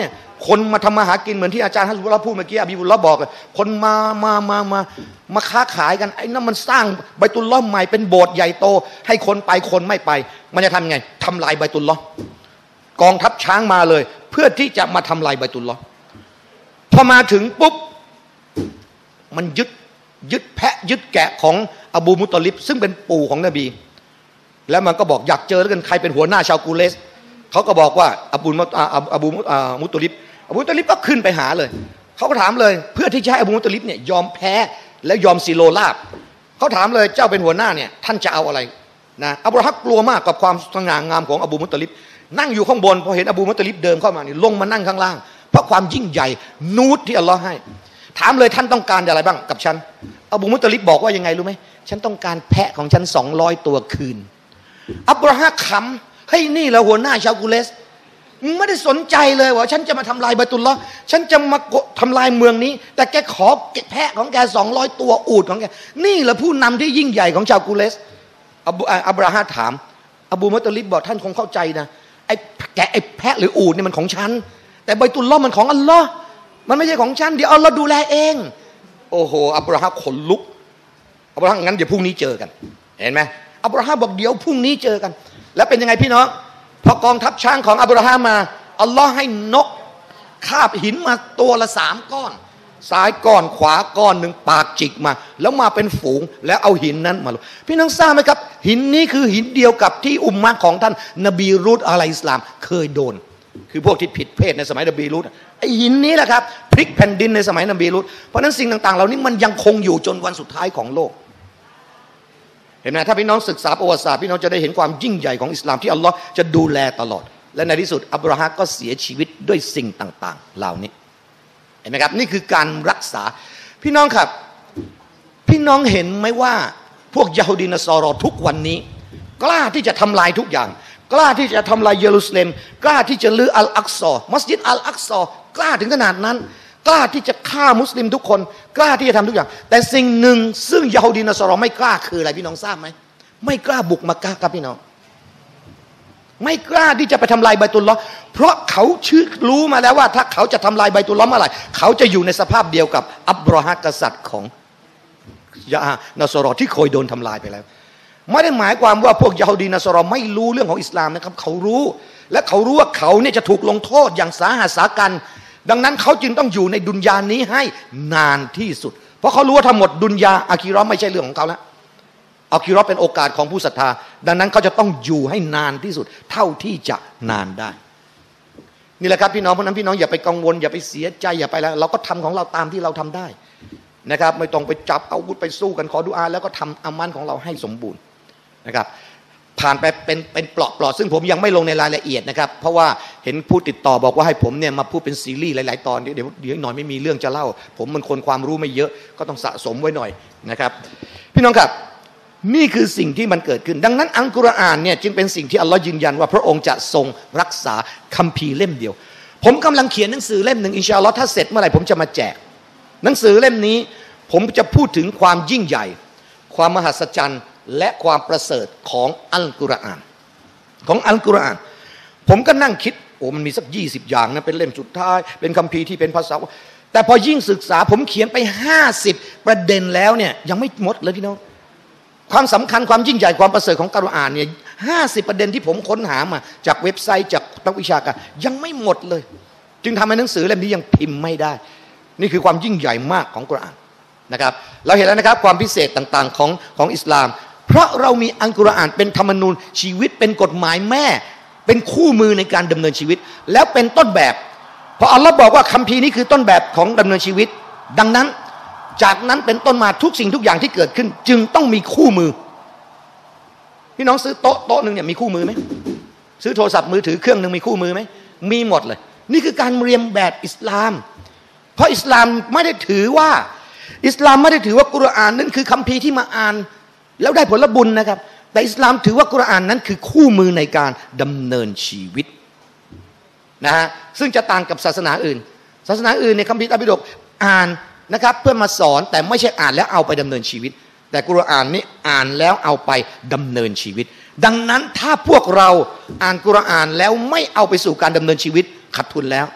คนมาทำมาหากินเหมือนที่อาจารย์ฮัสบุลลอฮ์พูดเมื่อกี้อบีบุลลอฮ์บอกคนมาค้าขายกันไอ้นั่นมันสร้างไบตุลลอฮ์ใหม่เป็นโบสถ์ใหญ่โตให้คนไปคนไม่ไปมันจะทำไงทำลายไบตุลลอฮ์กองทัพช้างมาเลยเพื่อที่จะมาทำลายไบตุลลอฮ์พอมาถึงปุ๊บมันยึดแพะยึดแกะของอบูมุตตลิบซึ่งเป็นปู่ของนบีแล้วมันก็บอกอยากเจอแล้วกันใครเป็นหัวหน้าชาวกูเรชเขาก็บอกว่าอบูมุตตลิบก็ขึ้นไปหาเลยเขาก็ถามเลยเพื่อที่จะให้อบูมุตตลิบเนี่ยยอมแพ้แล้วยอมซีโรราบเขาถามเลยเจ้าเป็นหัวหน้าเนี่ยท่านจะเอาอะไรนะอับราฮัมกลัวมากกับความสง่างามของอบูมุตตลิบนั่งอยู่ข้างบนพอเห็นอบูมุตตลิบเดินเข้ามานี่ลงมานั่งข้างล่างเพราะความยิ่งใหญ่นูตที่อัลลอฮ์ให้ถามเลยท่านต้องการอะไรบ้างกับฉันอบูมุตตลิบบอกว่ายังไงรู้ไหมฉันต้องการแพะของฉัน200 ตัวคืนอับราฮัมขำเฮ้ยนี่แหละหัวหน้าชาวกุเรชมึงไม่ได้สนใจเลยว่าฉันจะมาทำลายไบตุลลอฮ์ฉันจะมาทำลายเมืองนี้แต่แกขอแพะของแก200 ตัวอูฐของแกนี่แหละผู้นำที่ยิ่งใหญ่ของชาวกุเรชอับราฮัมถามอบูมุตตลิบบอกท่านคงเข้าใจนะไอ้แพะหรืออูฐนี่มันของฉันแต่ไบตุลลอฮ์มันของอัลลอฮ์มันไม่ใช่ของฉันเดี๋ยวอัลลอฮ์ดูแลเองโอ้โหอับราฮัมขนลุกอับราฮัมงั้นเดี๋ยวพรุ่งนี้เจอกันเห็นไหมอับราฮัมบอกเดี๋ยวพรุ่งนี้เจอกันแล้วเป็นยังไงพี่น้องพอกองทัพช้างของอับราฮัมมาอัลลอฮ์ให้นกคาบหินมาตัวละ3 ก้อนซ้ายก้อนขวาก้อนหนึ่งปากจิกมาแล้วมาเป็นฝูงแล้วเอาหินนั้นมาพี่น้องทราบไหมครับหินนี้คือหินเดียวกับที่อุมมะห์ของท่านนบีรูตอะลัยฮิสสลามเคยโดนคือพวกที่ผิดเพศในสมัยนบีรูตไอหินนี้แหละครับพลิกแผ่นดินในสมัยนบีรูตเพราะนั้นสิ่งต่างๆเหล่านี้มันยังคงอยู่จนวันสุดท้ายของโลกเห็นไหมถ้าพี่น้องศึกษาประวัติศาสตร์พี่น้องจะได้เห็นความยิ่งใหญ่ของอิสลามที่อัลลอฮ์จะดูแลตลอดและในที่สุดอับราฮัมก็เสียชีวิตด้วยสิ่งต่างๆเหล่านี้เห็นไหมครับนี่คือการรักษาพี่น้องครับพี่น้องเห็นไหมว่าพวกยะฮูดีนัสรอทุกวันนี้กล้าที่จะทำลายทุกอย่างกล้าที่จะทำลายเยรูซาเล็มกล้าที่จะลื้ออัลอักซอมัสยิดอัลอักซอกล้าถึงขนาดนั้นกล้าที่จะฆ่ามุสลิมทุกคนกล้าที่จะทำทุกอย่างแต่สิ่งหนึ่งซึ่งยะฮูดีนัสรอไม่กล้าคืออะไรพี่น้องทราบไหมไม่กล้าบุกมักกะฮ์ครับพี่น้องไม่กล้าที่จะไปทำลายไบตุลลอฮ์เพราะเขารู้มาแล้วว่าถ้าเขาจะทำลายไบตุลลอฮ์เมื่อไหร่เขาจะอยู่ในสภาพเดียวกับอับราฮัมกษัตริย์ของยะนัสรอที่เคยโดนทำลายไปแล้วไม่ได้หมายความว่าพวกยะฮูดีนัสรอไม่รู้เรื่องของอิสลามนะครับเขารู้และเขารู้ว่าเขาเนี่ยจะถูกลงโทษอย่างสาหัสสากันดังนั้นเขาจึงต้องอยู่ในดุนยานี้ให้นานที่สุดเพราะเขารู้ว่าทั้งหมดดุนยาอาคีเราะห์ไม่ใช่เรื่องของเขาแล้วอาคีเราะห์เป็นโอกาสของผู้ศรัทธาดังนั้นเขาจะต้องอยู่ให้นานที่สุดเท่าที่จะนานได้นี่แหละครับพี่น้องเพราะนั้นพี่น้องอย่าไปกังวลอย่าไปเสียใจอย่าไปแล้วเราก็ทำของเราตามที่เราทำได้นะครับไม่ต้องไปจับอาวุธไปสู้กันขอดุอาแล้วก็ทำอามันของเราให้สมบูรณ์นะครับผ่านไปเป็นเปลาะซึ่งผมยังไม่ลงในรายละเอียดนะครับเพราะว่าเห็นผู้ติดต่อบอกว่าให้ผมเนี่ยมาพูดเป็นซีรีส์หลายๆตอนเดี๋ยวหน่อยไม่มีเรื่องจะเล่าผมมันคนความรู้ไม่เยอะก็ต้องสะสมไว้หน่อยนะครับพี่น้องครับนี่คือสิ่งที่มันเกิดขึ้นดังนั้นอัลกุรอานเนี่ยจึงเป็นสิ่งที่อัลลอฮ์ยืนยันว่าพระองค์จะทรงรักษาคัมภีร์เล่มเดียวผมกำลังเขียนหนังสือเล่มหนึ่งอินชาอัลลอฮ์ถ้าเสร็จเมื่อไหร่ผมจะมาแจกหนังสือเล่มนี้ผมจะพูดถึงความยิ่งใหญ่ความมหัศจรรย์และความประเสริฐของอัลกุรอานผมก็นั่งคิดมันมีสัก20 อย่างนะเป็นเล่มสุดท้ายเป็นคัมภีร์ที่เป็นภาษาแต่พอยิ่งศึกษาผมเขียนไป50 ประเด็นแล้วเนี่ยยังไม่หมดเลยพี่น้องความสำคัญความยิ่งใหญ่ความประเสริฐของกุรอานเนี่ย50 ประเด็นที่ผมค้นหามาจากเว็บไซต์จากนักวิชาการยังไม่หมดเลยจึงทำให้หนังสือเล่มนี้ยังพิมพ์ไม่ได้นี่คือความยิ่งใหญ่มากของกุรอานนะครับเราเห็นแล้วนะครับความพิเศษต่างๆของอิสลามเพราะเรามีอัลกุรอานเป็นธรรมนูญชีวิตเป็นกฎหมายแม่เป็นคู่มือในการดำเนินชีวิตแล้วเป็นต้นแบบพออัลลอฮ์บอกว่าคัมภีร์นี้คือต้นแบบของดำเนินชีวิตดังนั้นจากนั้นเป็นต้นมาทุกสิ่งทุกอย่างที่เกิดขึ้นจึงต้องมีคู่มือพี่น้องซื้อโต๊ะหนึ่งเนี่ยมีคู่มือไหมซื้อโทรศัพท์มือถือเครื่องหนึ่งมีคู่มือไหมมีหมดเลยนี่คือการเรียนแบบอิสลามเพราะอิสลามไม่ได้ถือว่ากุรอานนั้นคือคัมภีร์ที่มาอ่านแล้วได้ผลบุญนะครับแต่อิสลามถือว่ากุรอานนั้นคือคู่มือในการดำเนินชีวิตนะฮะซึ่งจะต่างกับศาสนาอื่นในคัมภีร์อัลกุรอานอ่านนะครับเพื่อมาสอนแต่ไม่ใช่อ่านแล้วเอาไปดำเนินชีวิตแต่กุรอานนี้อ่านแล้วเอาไปดำเนินชีวิตดังนั้นถ้าพวกเราอ่านกุรอานแล้วไม่เอาไปสู่การดำเนินชีวิตขาดทุนแล้ว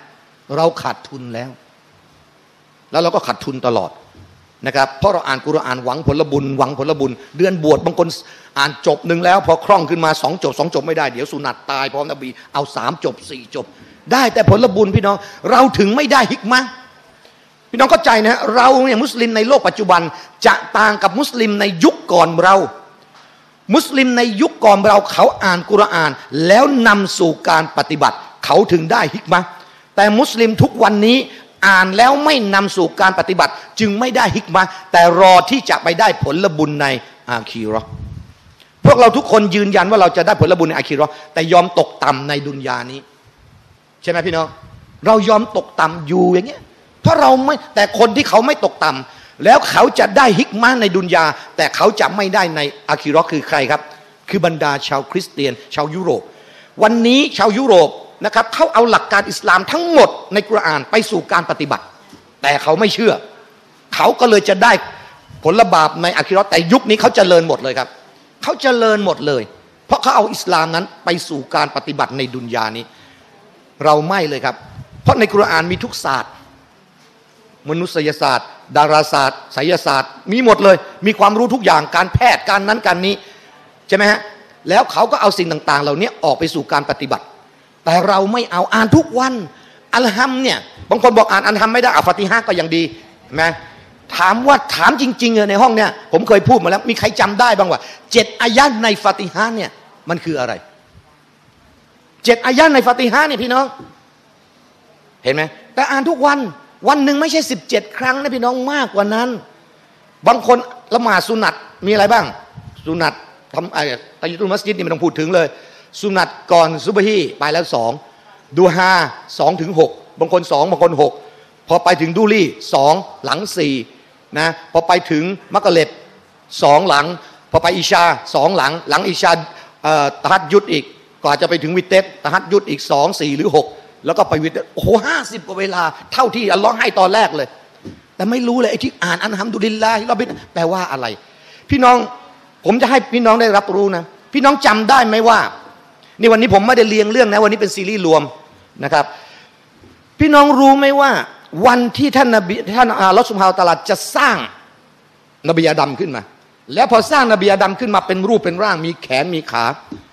เราขาดทุนแล้วเราก็ขาดทุนตลอดนะครับเพราะเราอ่านกุรอานหวังผลบุญเดือนบวชบางคนอ่านจบหนึ่งแล้วพอคล่องขึ้นมา2 จบไม่ได้เดี๋ยวสุนัตตายพร้อมนบีเอา3 จบ 4 จบได้แต่ผลบุญพี่น้องเราถึงไม่ได้ฮิกมะห์พี่น้องเข้าใจนะเราเนี่ยมุสลิมในโลกปัจจุบันจะต่างกับมุสลิมในยุคก่อนเรามุสลิมในยุคก่อนเราเขาอ่านกุรอานแล้วนำสู่การปฏิบัติเขาถึงได้ฮิกมะห์แต่มุสลิมทุกวันนี้อ่านแล้วไม่นำสู่การปฏิบัติจึงไม่ได้ฮิกมะห์แต่รอที่จะไปได้ผลบุญในอาคีเราะห์พวกเราทุกคนยืนยันว่าเราจะได้ผลบุญในอาคีเราะห์แต่ยอมตกต่ำในดุนยานี้ใช่ไหมพี่น้องเรายอมตกต่ำอยู่อย่างเงี้ยเพราะเราไม่แต่คนที่เขาไม่ตกต่ำแล้วเขาจะได้ฮิกมะห์ในดุนยาแต่เขาจะไม่ได้ในอาคีเราะห์คือใครครับคือบรรดาชาวคริสเตียนชาวยุโรปวันนี้ชาวยุโรปนะครับเขาเอาหลักการอิสลามทั้งหมดในกุรอานไปสู่การปฏิบัติแต่เขาไม่เชื่อเขาก็เลยจะได้ผลบาปในอาคีเราะห์แต่ยุคนี้เขาเจริญหมดเลยครับเขาเจริญหมดเลยเพราะเขาเอาอิสลามนั้นไปสู่การปฏิบัติในดุนยานี้เราไม่เลยครับเพราะในกุรอานมีทุกศาสตร์มนุษยศาสตร์ดาราศาสตร์ไสยศาสตร์มีหมดเลยมีความรู้ทุกอย่างการแพทย์การนั้นการนี้ใช่ไหมฮะแล้วเขาก็เอาสิ่งต่างๆเหล่านี้ออกไปสู่การปฏิบัติแต่เราไม่เอาอ่านทุกวันอัลฮัมเนี่ยบางคนบอกอ่านอัลฮัมไม่ได้ฟาติฮะห์ก็ยังดีไหมถามจริงๆเลยในห้องเนี่ยผมเคยพูดมาแล้วมีใครจำได้บ้างว่า7 อายะห์ในฟาติฮะห์เนี่ยมันคืออะไร7 อายะห์ในฟาติฮะห์เนี่ยพี่น้องเห็นไหมแต่อ่านทุกวันหนึ่งไม่ใช่17 ครั้งนะพี่น้องมากกว่านั้นบางคนละหมาดสุนัตมีอะไรบ้างสุนัตทำตะฮิยะตุลมัสยิดนี่ไม่ต้องพูดถึงเลยสุนัตก่อนซุบฮีไปแล้ว2ดูฮา2 ถึง 6บางคน2บางคน6พอไปถึงดูรี่2หลัง4นะพอไปถึงมักริบ2หลังพอไปอิชา2หลังอิชาตะฮัดยุดอีกกว่าจะไปถึงวิเตสตะฮัดยุดอีก2 4หรือ6แล้วก็ไปวิเตสโอ้โห50 กว่าเวลาเท่าที่อัลเลาะห์ให้ตอนแรกเลยแต่ไม่รู้เลยไอ้ที่อ่านอัลฮัมดุลิลลาฮิร็อบบิลแปลว่าอะไรพี่น้องผมจะให้พี่น้องได้รับรู้นะพี่น้องจำได้ไหมว่านี่วันนี้ผมไม่ได้เรียงเรื่องนะวันนี้เป็นซีรีส์รวมนะครับพี่น้องรู้ไหมว่าวันที่ท่านอัลเลาะห์ซุบฮานะฮูวะตะอาลาจะสร้างนบีอาดัมขึ้นมาแล้วพอสร้างนบีอาดัมขึ้นมาเป็นรูปเป็นร่างมีแขนมีขา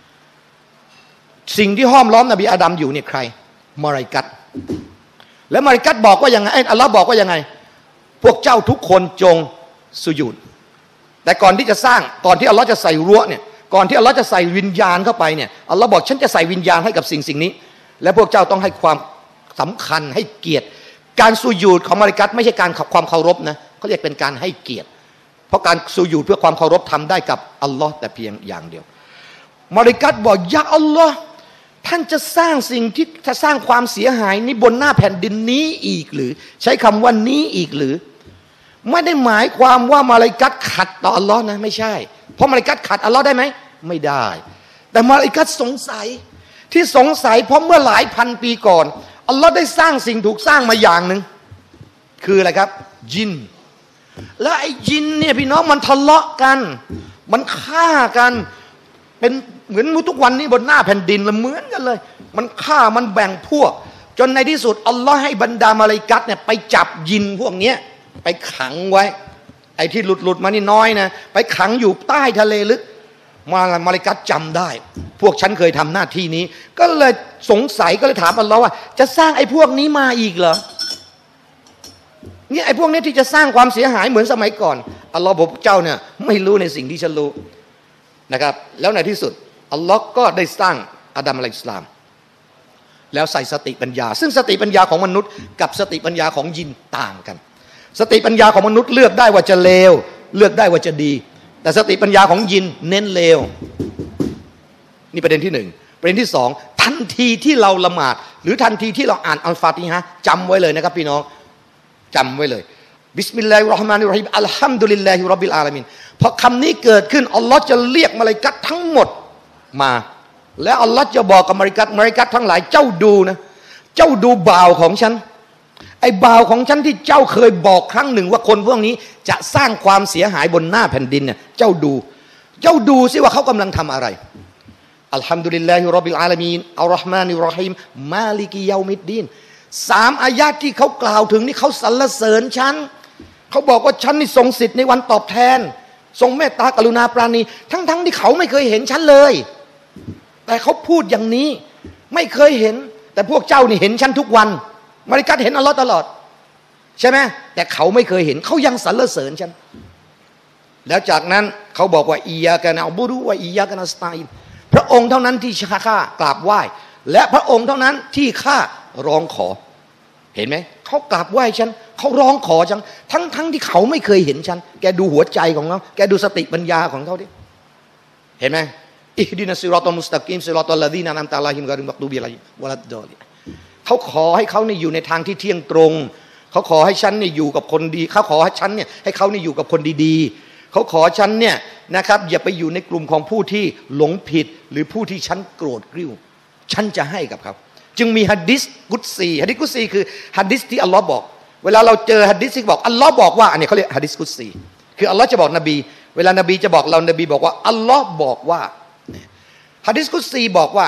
สิ่งที่ห้อมล้อมนบีอาดัมอยู่เนี่ยใครมลาอิกะฮ์แล้วมลาอิกะฮ์บอกว่ายังไงอัลเลาะห์บอกว่ายังไงพวกเจ้าทุกคนจงสุญูดแต่ก่อนที่จะสร้างก่อนที่อัลเลาะห์จะใส่รั้วเนี่ยก่อนที่อัลเลาะห์จะใส่วิญญาณเข้าไปเนี่ยอัลเลาะห์บอกฉันจะใส่วิญญาณให้กับสิ่งนี้และพวกเจ้าต้องให้ความสำคัญให้เกียรติการสุญูดของมลาอิกะฮ์ไม่ใช่การความเคารพนะเขาเรียกเป็นการให้เกียรติเพราะการสุญูดเพื่อความเคารพทำได้กับอัลเลาะห์แต่เพียงอย่างเดียวมลาอิกะฮ์บอกยาอัลเลาะห์ท่านจะสร้างสิ่งที่จะสร้างความเสียหายนี้บนหน้าแผ่นดินนี้อีกหรือใช้คำว่านี้อีกหรือไม่ได้หมายความว่ามลาอิกะฮ์ขัดต่ออัลเลาะห์นะไม่ใช่เพราะมลาอิกะฮ์ขัดอัลเลาะห์ได้ไหมไม่ได้แต่มลาอิกะฮ์สงสัยที่สงสัยเพราะเมื่อหลายพันปีก่อนอัลเลาะห์ได้สร้างสิ่งถูกสร้างมาอย่างหนึ่งคืออะไรครับยินแล้วไอ้ยินเนี่ยพี่น้องมันทะเลาะกันมันฆ่ากันเป็นเหมือนทุกวันนี้บนหน้าแผ่นดินละเหมือนกันเลยมันฆ่ามันแบ่งพวกจนในที่สุดอัลเลาะห์ให้บรรดามลาอิกะฮ์เนี่ยไปจับยินพวกเนี้ยไปขังไว้ไอ้ที่หลุดมานี่น้อยนะไปขังอยู่ใต้ทะเลลึกมลาอิกะฮ์จำได้พวกฉันเคยทำหน้าที่นี้ก็เลยสงสัยก็เลยถามอัลเลาะห์ว่าจะสร้างไอ้พวกนี้มาอีกเหรอเนี่ยไอ้พวกนี้ที่จะสร้างความเสียหายเหมือนสมัยก่อนอัลเลาะห์บอกเจ้าเนี่ยไม่รู้ในสิ่งที่ฉันรู้นะครับแล้วในที่สุดอัลเลาะห์ก็ได้สร้างอาดัมอะลัยฮิสสลามแล้วใส่สติปัญญาซึ่งสติปัญญาของมนุษย์กับสติปัญญาของยินต่างกันสติปัญญาของมนุษย์เลือกได้ว่าจะเลวเลือกได้ว่าจะดีแต่สติปัญญาของยินเน้นเลวนี่ประเด็นที่1ประเด็นที่2ทันทีที่เราละหมาดหรือทันทีที่เราอ่านอัลฟาติฮะห์จำไว้เลยนะครับพี่น้องจำไว้เลยบิสมิลลาฮิรเราะห์มานิรเราะฮีมอัลฮัมดุลิลลาฮิร็อบบิลอาลามีนพอคำนี้เกิดขึ้นอัลเลาะห์จะเรียกมลาอิกะฮ์ทั้งหมดมาแล้วอัลเลาะห์จะบอกกับมลาอิกะฮ์ทั้งหลายเจ้าดูนะเจ้าดูบ่าวของฉันไอ้บ่าวของฉันที่เจ้าเคยบอกครั้งหนึ่งว่าคนพวกนี้จะสร้างความเสียหายบนหน้าแผ่นดินเนี่ยเจ้าดูสิว่าเขากำลังทำอะไรอัลฮัมดุลิลลาฮิร็อบบิลอาลามีนอัลเราะห์มานิรเราะฮีมมาลิกิยอมิดดีน 3 อายะที่เขากล่าวถึงนี่เขาสรรเสริญฉันเขาบอกว่าฉันนี่ทรงสิทธิ์ในวันตอบแทนทรงเมตตากรุณาปราณีทั้งที่เขาไม่เคยเห็นฉันเลยแต่เขาพูดอย่างนี้ไม่เคยเห็นแต่พวกเจ้านี่เห็นฉันทุกวันมาริกัตเห็นอัลลอฮ์ตลอดใช่ไหมแต่เขาไม่เคยเห็นเขายังสรรเสริญฉันแล้วจากนั้นเขาบอกว่าอียะกะนะบุรุว่าอียะกะนัสตาอินพระองค์เท่านั้นที่ข้ากราบไหว้และพระองค์เท่านั้นที่ข้าร้องขอเห็นไหมเขากราบไหว้ฉันเขาร้องขอฉันทั้งที่เขาไม่เคยเห็นฉันแกดูหัวใจของเขาแกดูสติปัญญาของเขาดิเห็นไหมอิฮดินัสซิรอตัลมุสตะกีมซิรอตัลลซีนะอันอัมตะอะลัยฮิมกะริมักดูบิอะลัยฮิวะลัดดอลิเขาขอให้เขาเนี่ยอยู่ในทางที่เที่ยงตรงเขาขอให้ฉันเนี่ยอยู่กับคนดีเขาขอให้ฉันเนี่ยให้เขาเนี่ยอยู่กับคนดีๆเขาขอฉันเนี่ยนะครับอย่าไปอยู่ในกลุ่มของผู้ที่หลงผิดหรือผู้ที่ฉันโกรธกริ้วฉันจะให้กับเขาจึงมีหะดีษกุดซีหะดีษกุดซีคือหะดีษที่อัลลอฮ์บอกเวลาเราเจอหะดีษที่บอกอัลลอฮ์บอกว่าอันนี้เขาเรียกหะดีษกุดซีคืออัลลอฮ์จะบอกนบีเวลานบีจะบอกเรานบีบอกว่าอัลลอฮ์บอกว่าหะดีษกุดซีบอกว่า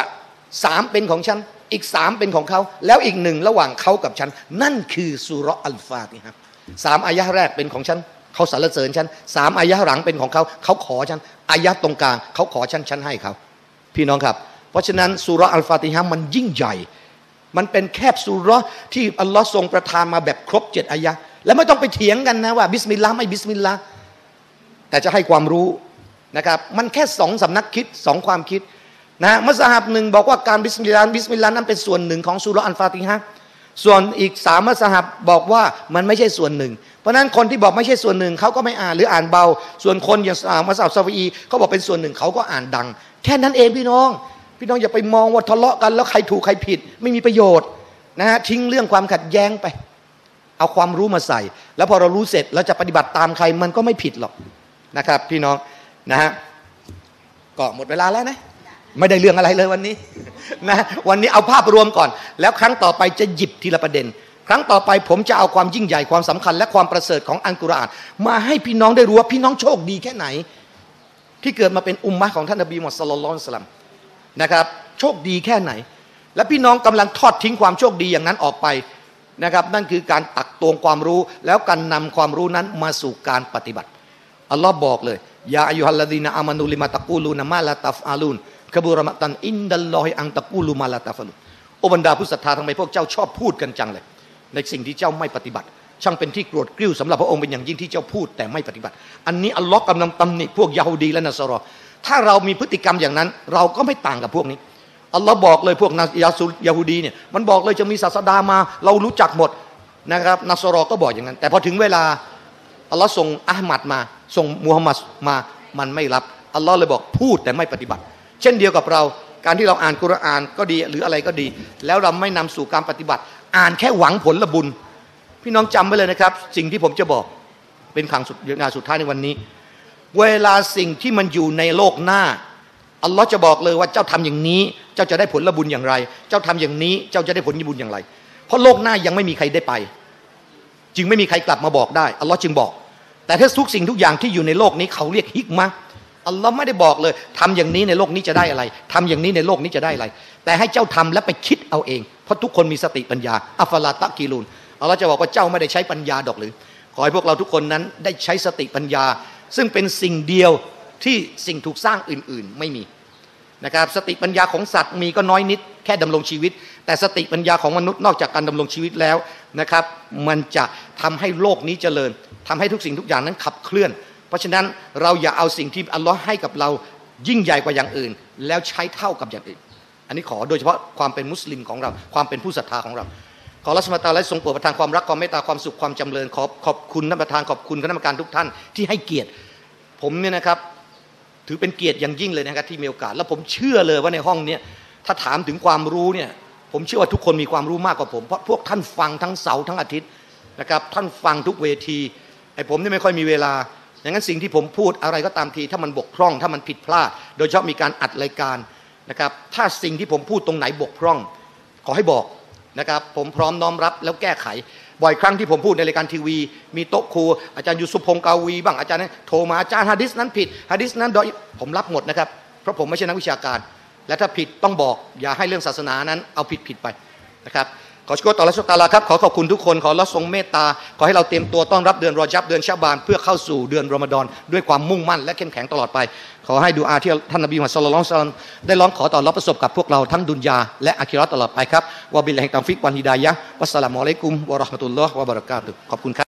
3เป็นของฉันอีก3เป็นของเขาแล้วอีก1ระหว่างเขากับฉันนั่นคือซูเราะห์อัลฟาติฮะ3 อายะห์แรกเป็นของฉันเขาสรรเสริญฉัน3 อายะห์หลังเป็นของเขาเขาขอฉันอายะห์ตรงกลางเขาขอฉันให้เขาพี่น้องครับเพราะฉะนั้นซูเราะห์อัลฟาติฮะมันยิ่งใหญ่มันเป็นแคบซูเราะห์ที่อัลลอฮ์ทรงประทานมาแบบครบ7 อายะห์และไม่ต้องไปเถียงกันนะว่าบิสมิลลาห์ไม่บิสมิลลาห์แต่จะให้ความรู้นะครับมันแค่2 สำนักคิด2 ความคิดนะมัซฮับหนึ่งบอกว่าการบิสมิลลาห์นั้นเป็นส่วนหนึ่งของซูเราะห์อัลฟาติฮะห์ส่วนอีก3 มัซฮับบอกว่ามันไม่ใช่ส่วนหนึ่งเพราะนั้นคนที่บอกไม่ใช่ส่วนหนึ่งเขาก็ไม่อ่านหรืออ่านเบาส่วนคนอย่างมัซฮับซาฟีเขาบอกเป็นส่วนหนึ่งเขาก็อ่านดังแค่นั้นเองพี่น้องอย่าไปมองว่าทะเลาะกันแล้วใครถูกใครผิดไม่มีประโยชน์นะฮะทิ้งเรื่องความขัดแย้งไปเอาความรู้มาใส่แล้วพอเรารู้เสร็จเราจะปฏิบัติตามใครมันก็ไม่ผิดหรอกนะครับพี่น้องนะฮะก็หมดเวลาแล้วนะไม่ได้เรื่องอะไรเลยวันนี้นะวันนี้เอาภาพรวมก่อนแล้วครั้งต่อไปจะหยิบทีละประเด็นครั้งต่อไปผมจะเอาความยิ่งใหญ่ความสำคัญและความประเสริฐของอัลกุรอานมาให้พี่น้องได้รู้ว่าพี่น้องโชคดีแค่ไหนที่เกิดมาเป็นอุมมะห์ของท่านนบีมุฮัมมัดศ็อลลัลลอฮุอะลัยฮิวะซัลลัมนะครับโชคดีแค่ไหนและพี่น้องกำลังทอดทิ้งความโชคดีอย่างนั้นออกไปนะครับนั่นคือการตักตวงความรู้แล้วการนำความรู้นั้นมาสู่การปฏิบัติอัลลอฮ์บอกเลยยาอัยยูฮัลลาดีนะอามานุลิมาตะกูลูนะมาลาตัฟอาลูนกะบูรมะตันอินดัลลอฮิอันตะกูลูมาลาตัฟอาลูนโอบรรดาผู้ศรัทธาทำไมพวกเจ้าชอบพูดกันจังเลยในสิ่งที่เจ้าไม่ปฏิบัติช่างเป็นที่โกรธกริ้วสำหรับพระองค์เป็นอย่างยิ่งที่เจ้าพูดแต่ไม่ปฏิบัติอันนี้อัลลอฮ์กำลังตำหนิพวกยะฮูดีและนัสรอถ้าเรามีพฤติกรรมอย่างนั้นเราก็ไม่ต่างกับพวกนี้อัลลอฮ์บอกเลยพวกยะฮูดีเนี่ยมันบอกเลยจะมีศาสดามาเรารู้จักหมดนะครับนัสรอก็บอกอย่างนั้นแต่พอถึงเวลาอัลลอฮ์ส่งอะห์มัดมาส่งมูฮัมหมัดมามันไม่รับอัลลอฮ์เลยบอกพูดแต่ไม่ปฏิบัติเช่นเดียวกับเราการที่เราอ่านกุรอานก็ดีหรืออะไรก็ดีแล้วเราไม่นำสู่การปฏิบัติอ่านแค่หวังผลบุญพี่น้องจำไว้เลยนะครับสิ่งที่ผมจะบอกเป็นครั้งสุดท้ายในวันนี้เวลาสิ่งที่มันอยู่ในโลกหน้าอัลลอฮ์จะบอกเลยว่าเจ้าทำอย่างนี้เจ้าจะได้ผลบุญอย่างไรเจ้าทำอย่างนี้เจ้าจะได้ผลบุญอย่างไรเพราะโลกหน้ายังไม่มีใครได้ไปจึงไม่มีใครกลับมาบอกได้อัลลอฮ์จึงบอกแต่ถ้าทุกสิ่งทุกอย่างที่อยู่ในโลกนี้เขาเรียกฮิกมะห์อัลลอฮ์ไม่ได้บอกเลยทำอย่างนี้ในโลกนี้จะได้อะไรทำอย่างนี้ในโลกนี้จะได้อะไรแต่ให้เจ้าทำและไปคิดเอาเองเพราะทุกคนมีสติปัญญาอัฟลาตะกีลูนอัลลอฮ์จะบอกว่าเจ้าไม่ได้ใช้ปัญญาดอกหรือขอให้พวกเราทุกคนนั้นได้ใช้สติปัญญาซึ่งเป็นสิ่งเดียวที่สิ่งถูกสร้างอื่นๆไม่มีนะครับสติปัญญาของสัตว์มีก็น้อยนิดแค่ดำรงชีวิตแต่สติปัญญาของมนุษย์นอกจากการดำรงชีวิตแล้วนะครับมันจะทำให้โลกนี้เจริญทำให้ทุกสิ่งทุกอย่างนั้นขับเคลื่อนเพราะฉะนั้นเราอย่าเอาสิ่งที่อัลลอฮ์ให้กับเรายิ่งใหญ่กว่าอย่างอื่นแล้วใช้เท่ากับอย่างอื่นอันนี้ขอโดยเฉพาะความเป็นมุสลิมของเราความเป็นผู้ศรัทธาของเราขอรัชมาตาและทรงโปรดประทานความรักความเมตตาความสุขความจำเริญขอบคุณท่านประธานขอบคุณคณะกรรมการทุกท่านที่ให้เกียรติผมเนี่ยนะครับถือเป็นเกียรติอย่างยิ่งเลยนะครับที่มีโอกาสแล้วผมเชื่อเลยว่าในห้องนี้ถ้าถามถึงความรู้เนี่ยผมเชื่อว่าทุกคนมีความรู้มากกว่าผมเพราะพวกท่านฟังทั้งเสาร์ทั้งอาทิตย์นะครับท่านฟังทุกเวทีไอ้ผมนี่ไม่ค่อยมีเวลาอย่างนั้นสิ่งที่ผมพูดอะไรก็ตามทีถ้ามันบกพร่องถ้ามันผิดพลาดโดยเฉพาะมีการอัดรายการนะครับถ้าสิ่งที่ผมพูดตรงไหนบกพร่องขอให้บอกนะครับผมพร้อมน้อมรับแล้วแก้ไขบ่อยครั้งที่ผมพูดในรายการทีวีมีโต๊ะครูอาจารย์ยูซุฟพงศ์กาวีบ้างอาจารย์นั้นโทรมาอาจารย์ฮะดิษนั้นผิดฮะดิษนั้นโดยผมรับหมดนะครับเพราะผมไม่ใช่นักวิชาการและถ้าผิดต้องบอกอย่าให้เรื่องศาสนานั้นเอาผิดไปนะครับขอชกรต่ออัลเลาะห์ซุบฮานะฮูวะตะอาลาครับขอขอบคุณทุกคนขออัลเลาะห์ทรงเมตตาขอให้เราเตรียมตัวต้อนรับเดือนรอญับเดือนชะบานเพื่อเข้าสู่เดือนรอมฎอนด้วยความมุ่งมั่นและเข้มแข็งตลอดไปขอให้ดุอาที่ท่านนบีมุฮัมมัดศ็อลลัลลอฮุอะลัยฮิวะซัลลัมได้ร้องขอต่ออัลเลาะห์ประสบกับพวกเราทั้งดุนยาและอาคิเราะห์ตลอดไปครับวะบิลลาฮิตตอฟิกวัลฮิดายะฮ์วัสสลามุอะลัยกุมวะเราะห์มะตุลลอฮ์วะบะเราะกาตุฮ์ขอบคุณครับ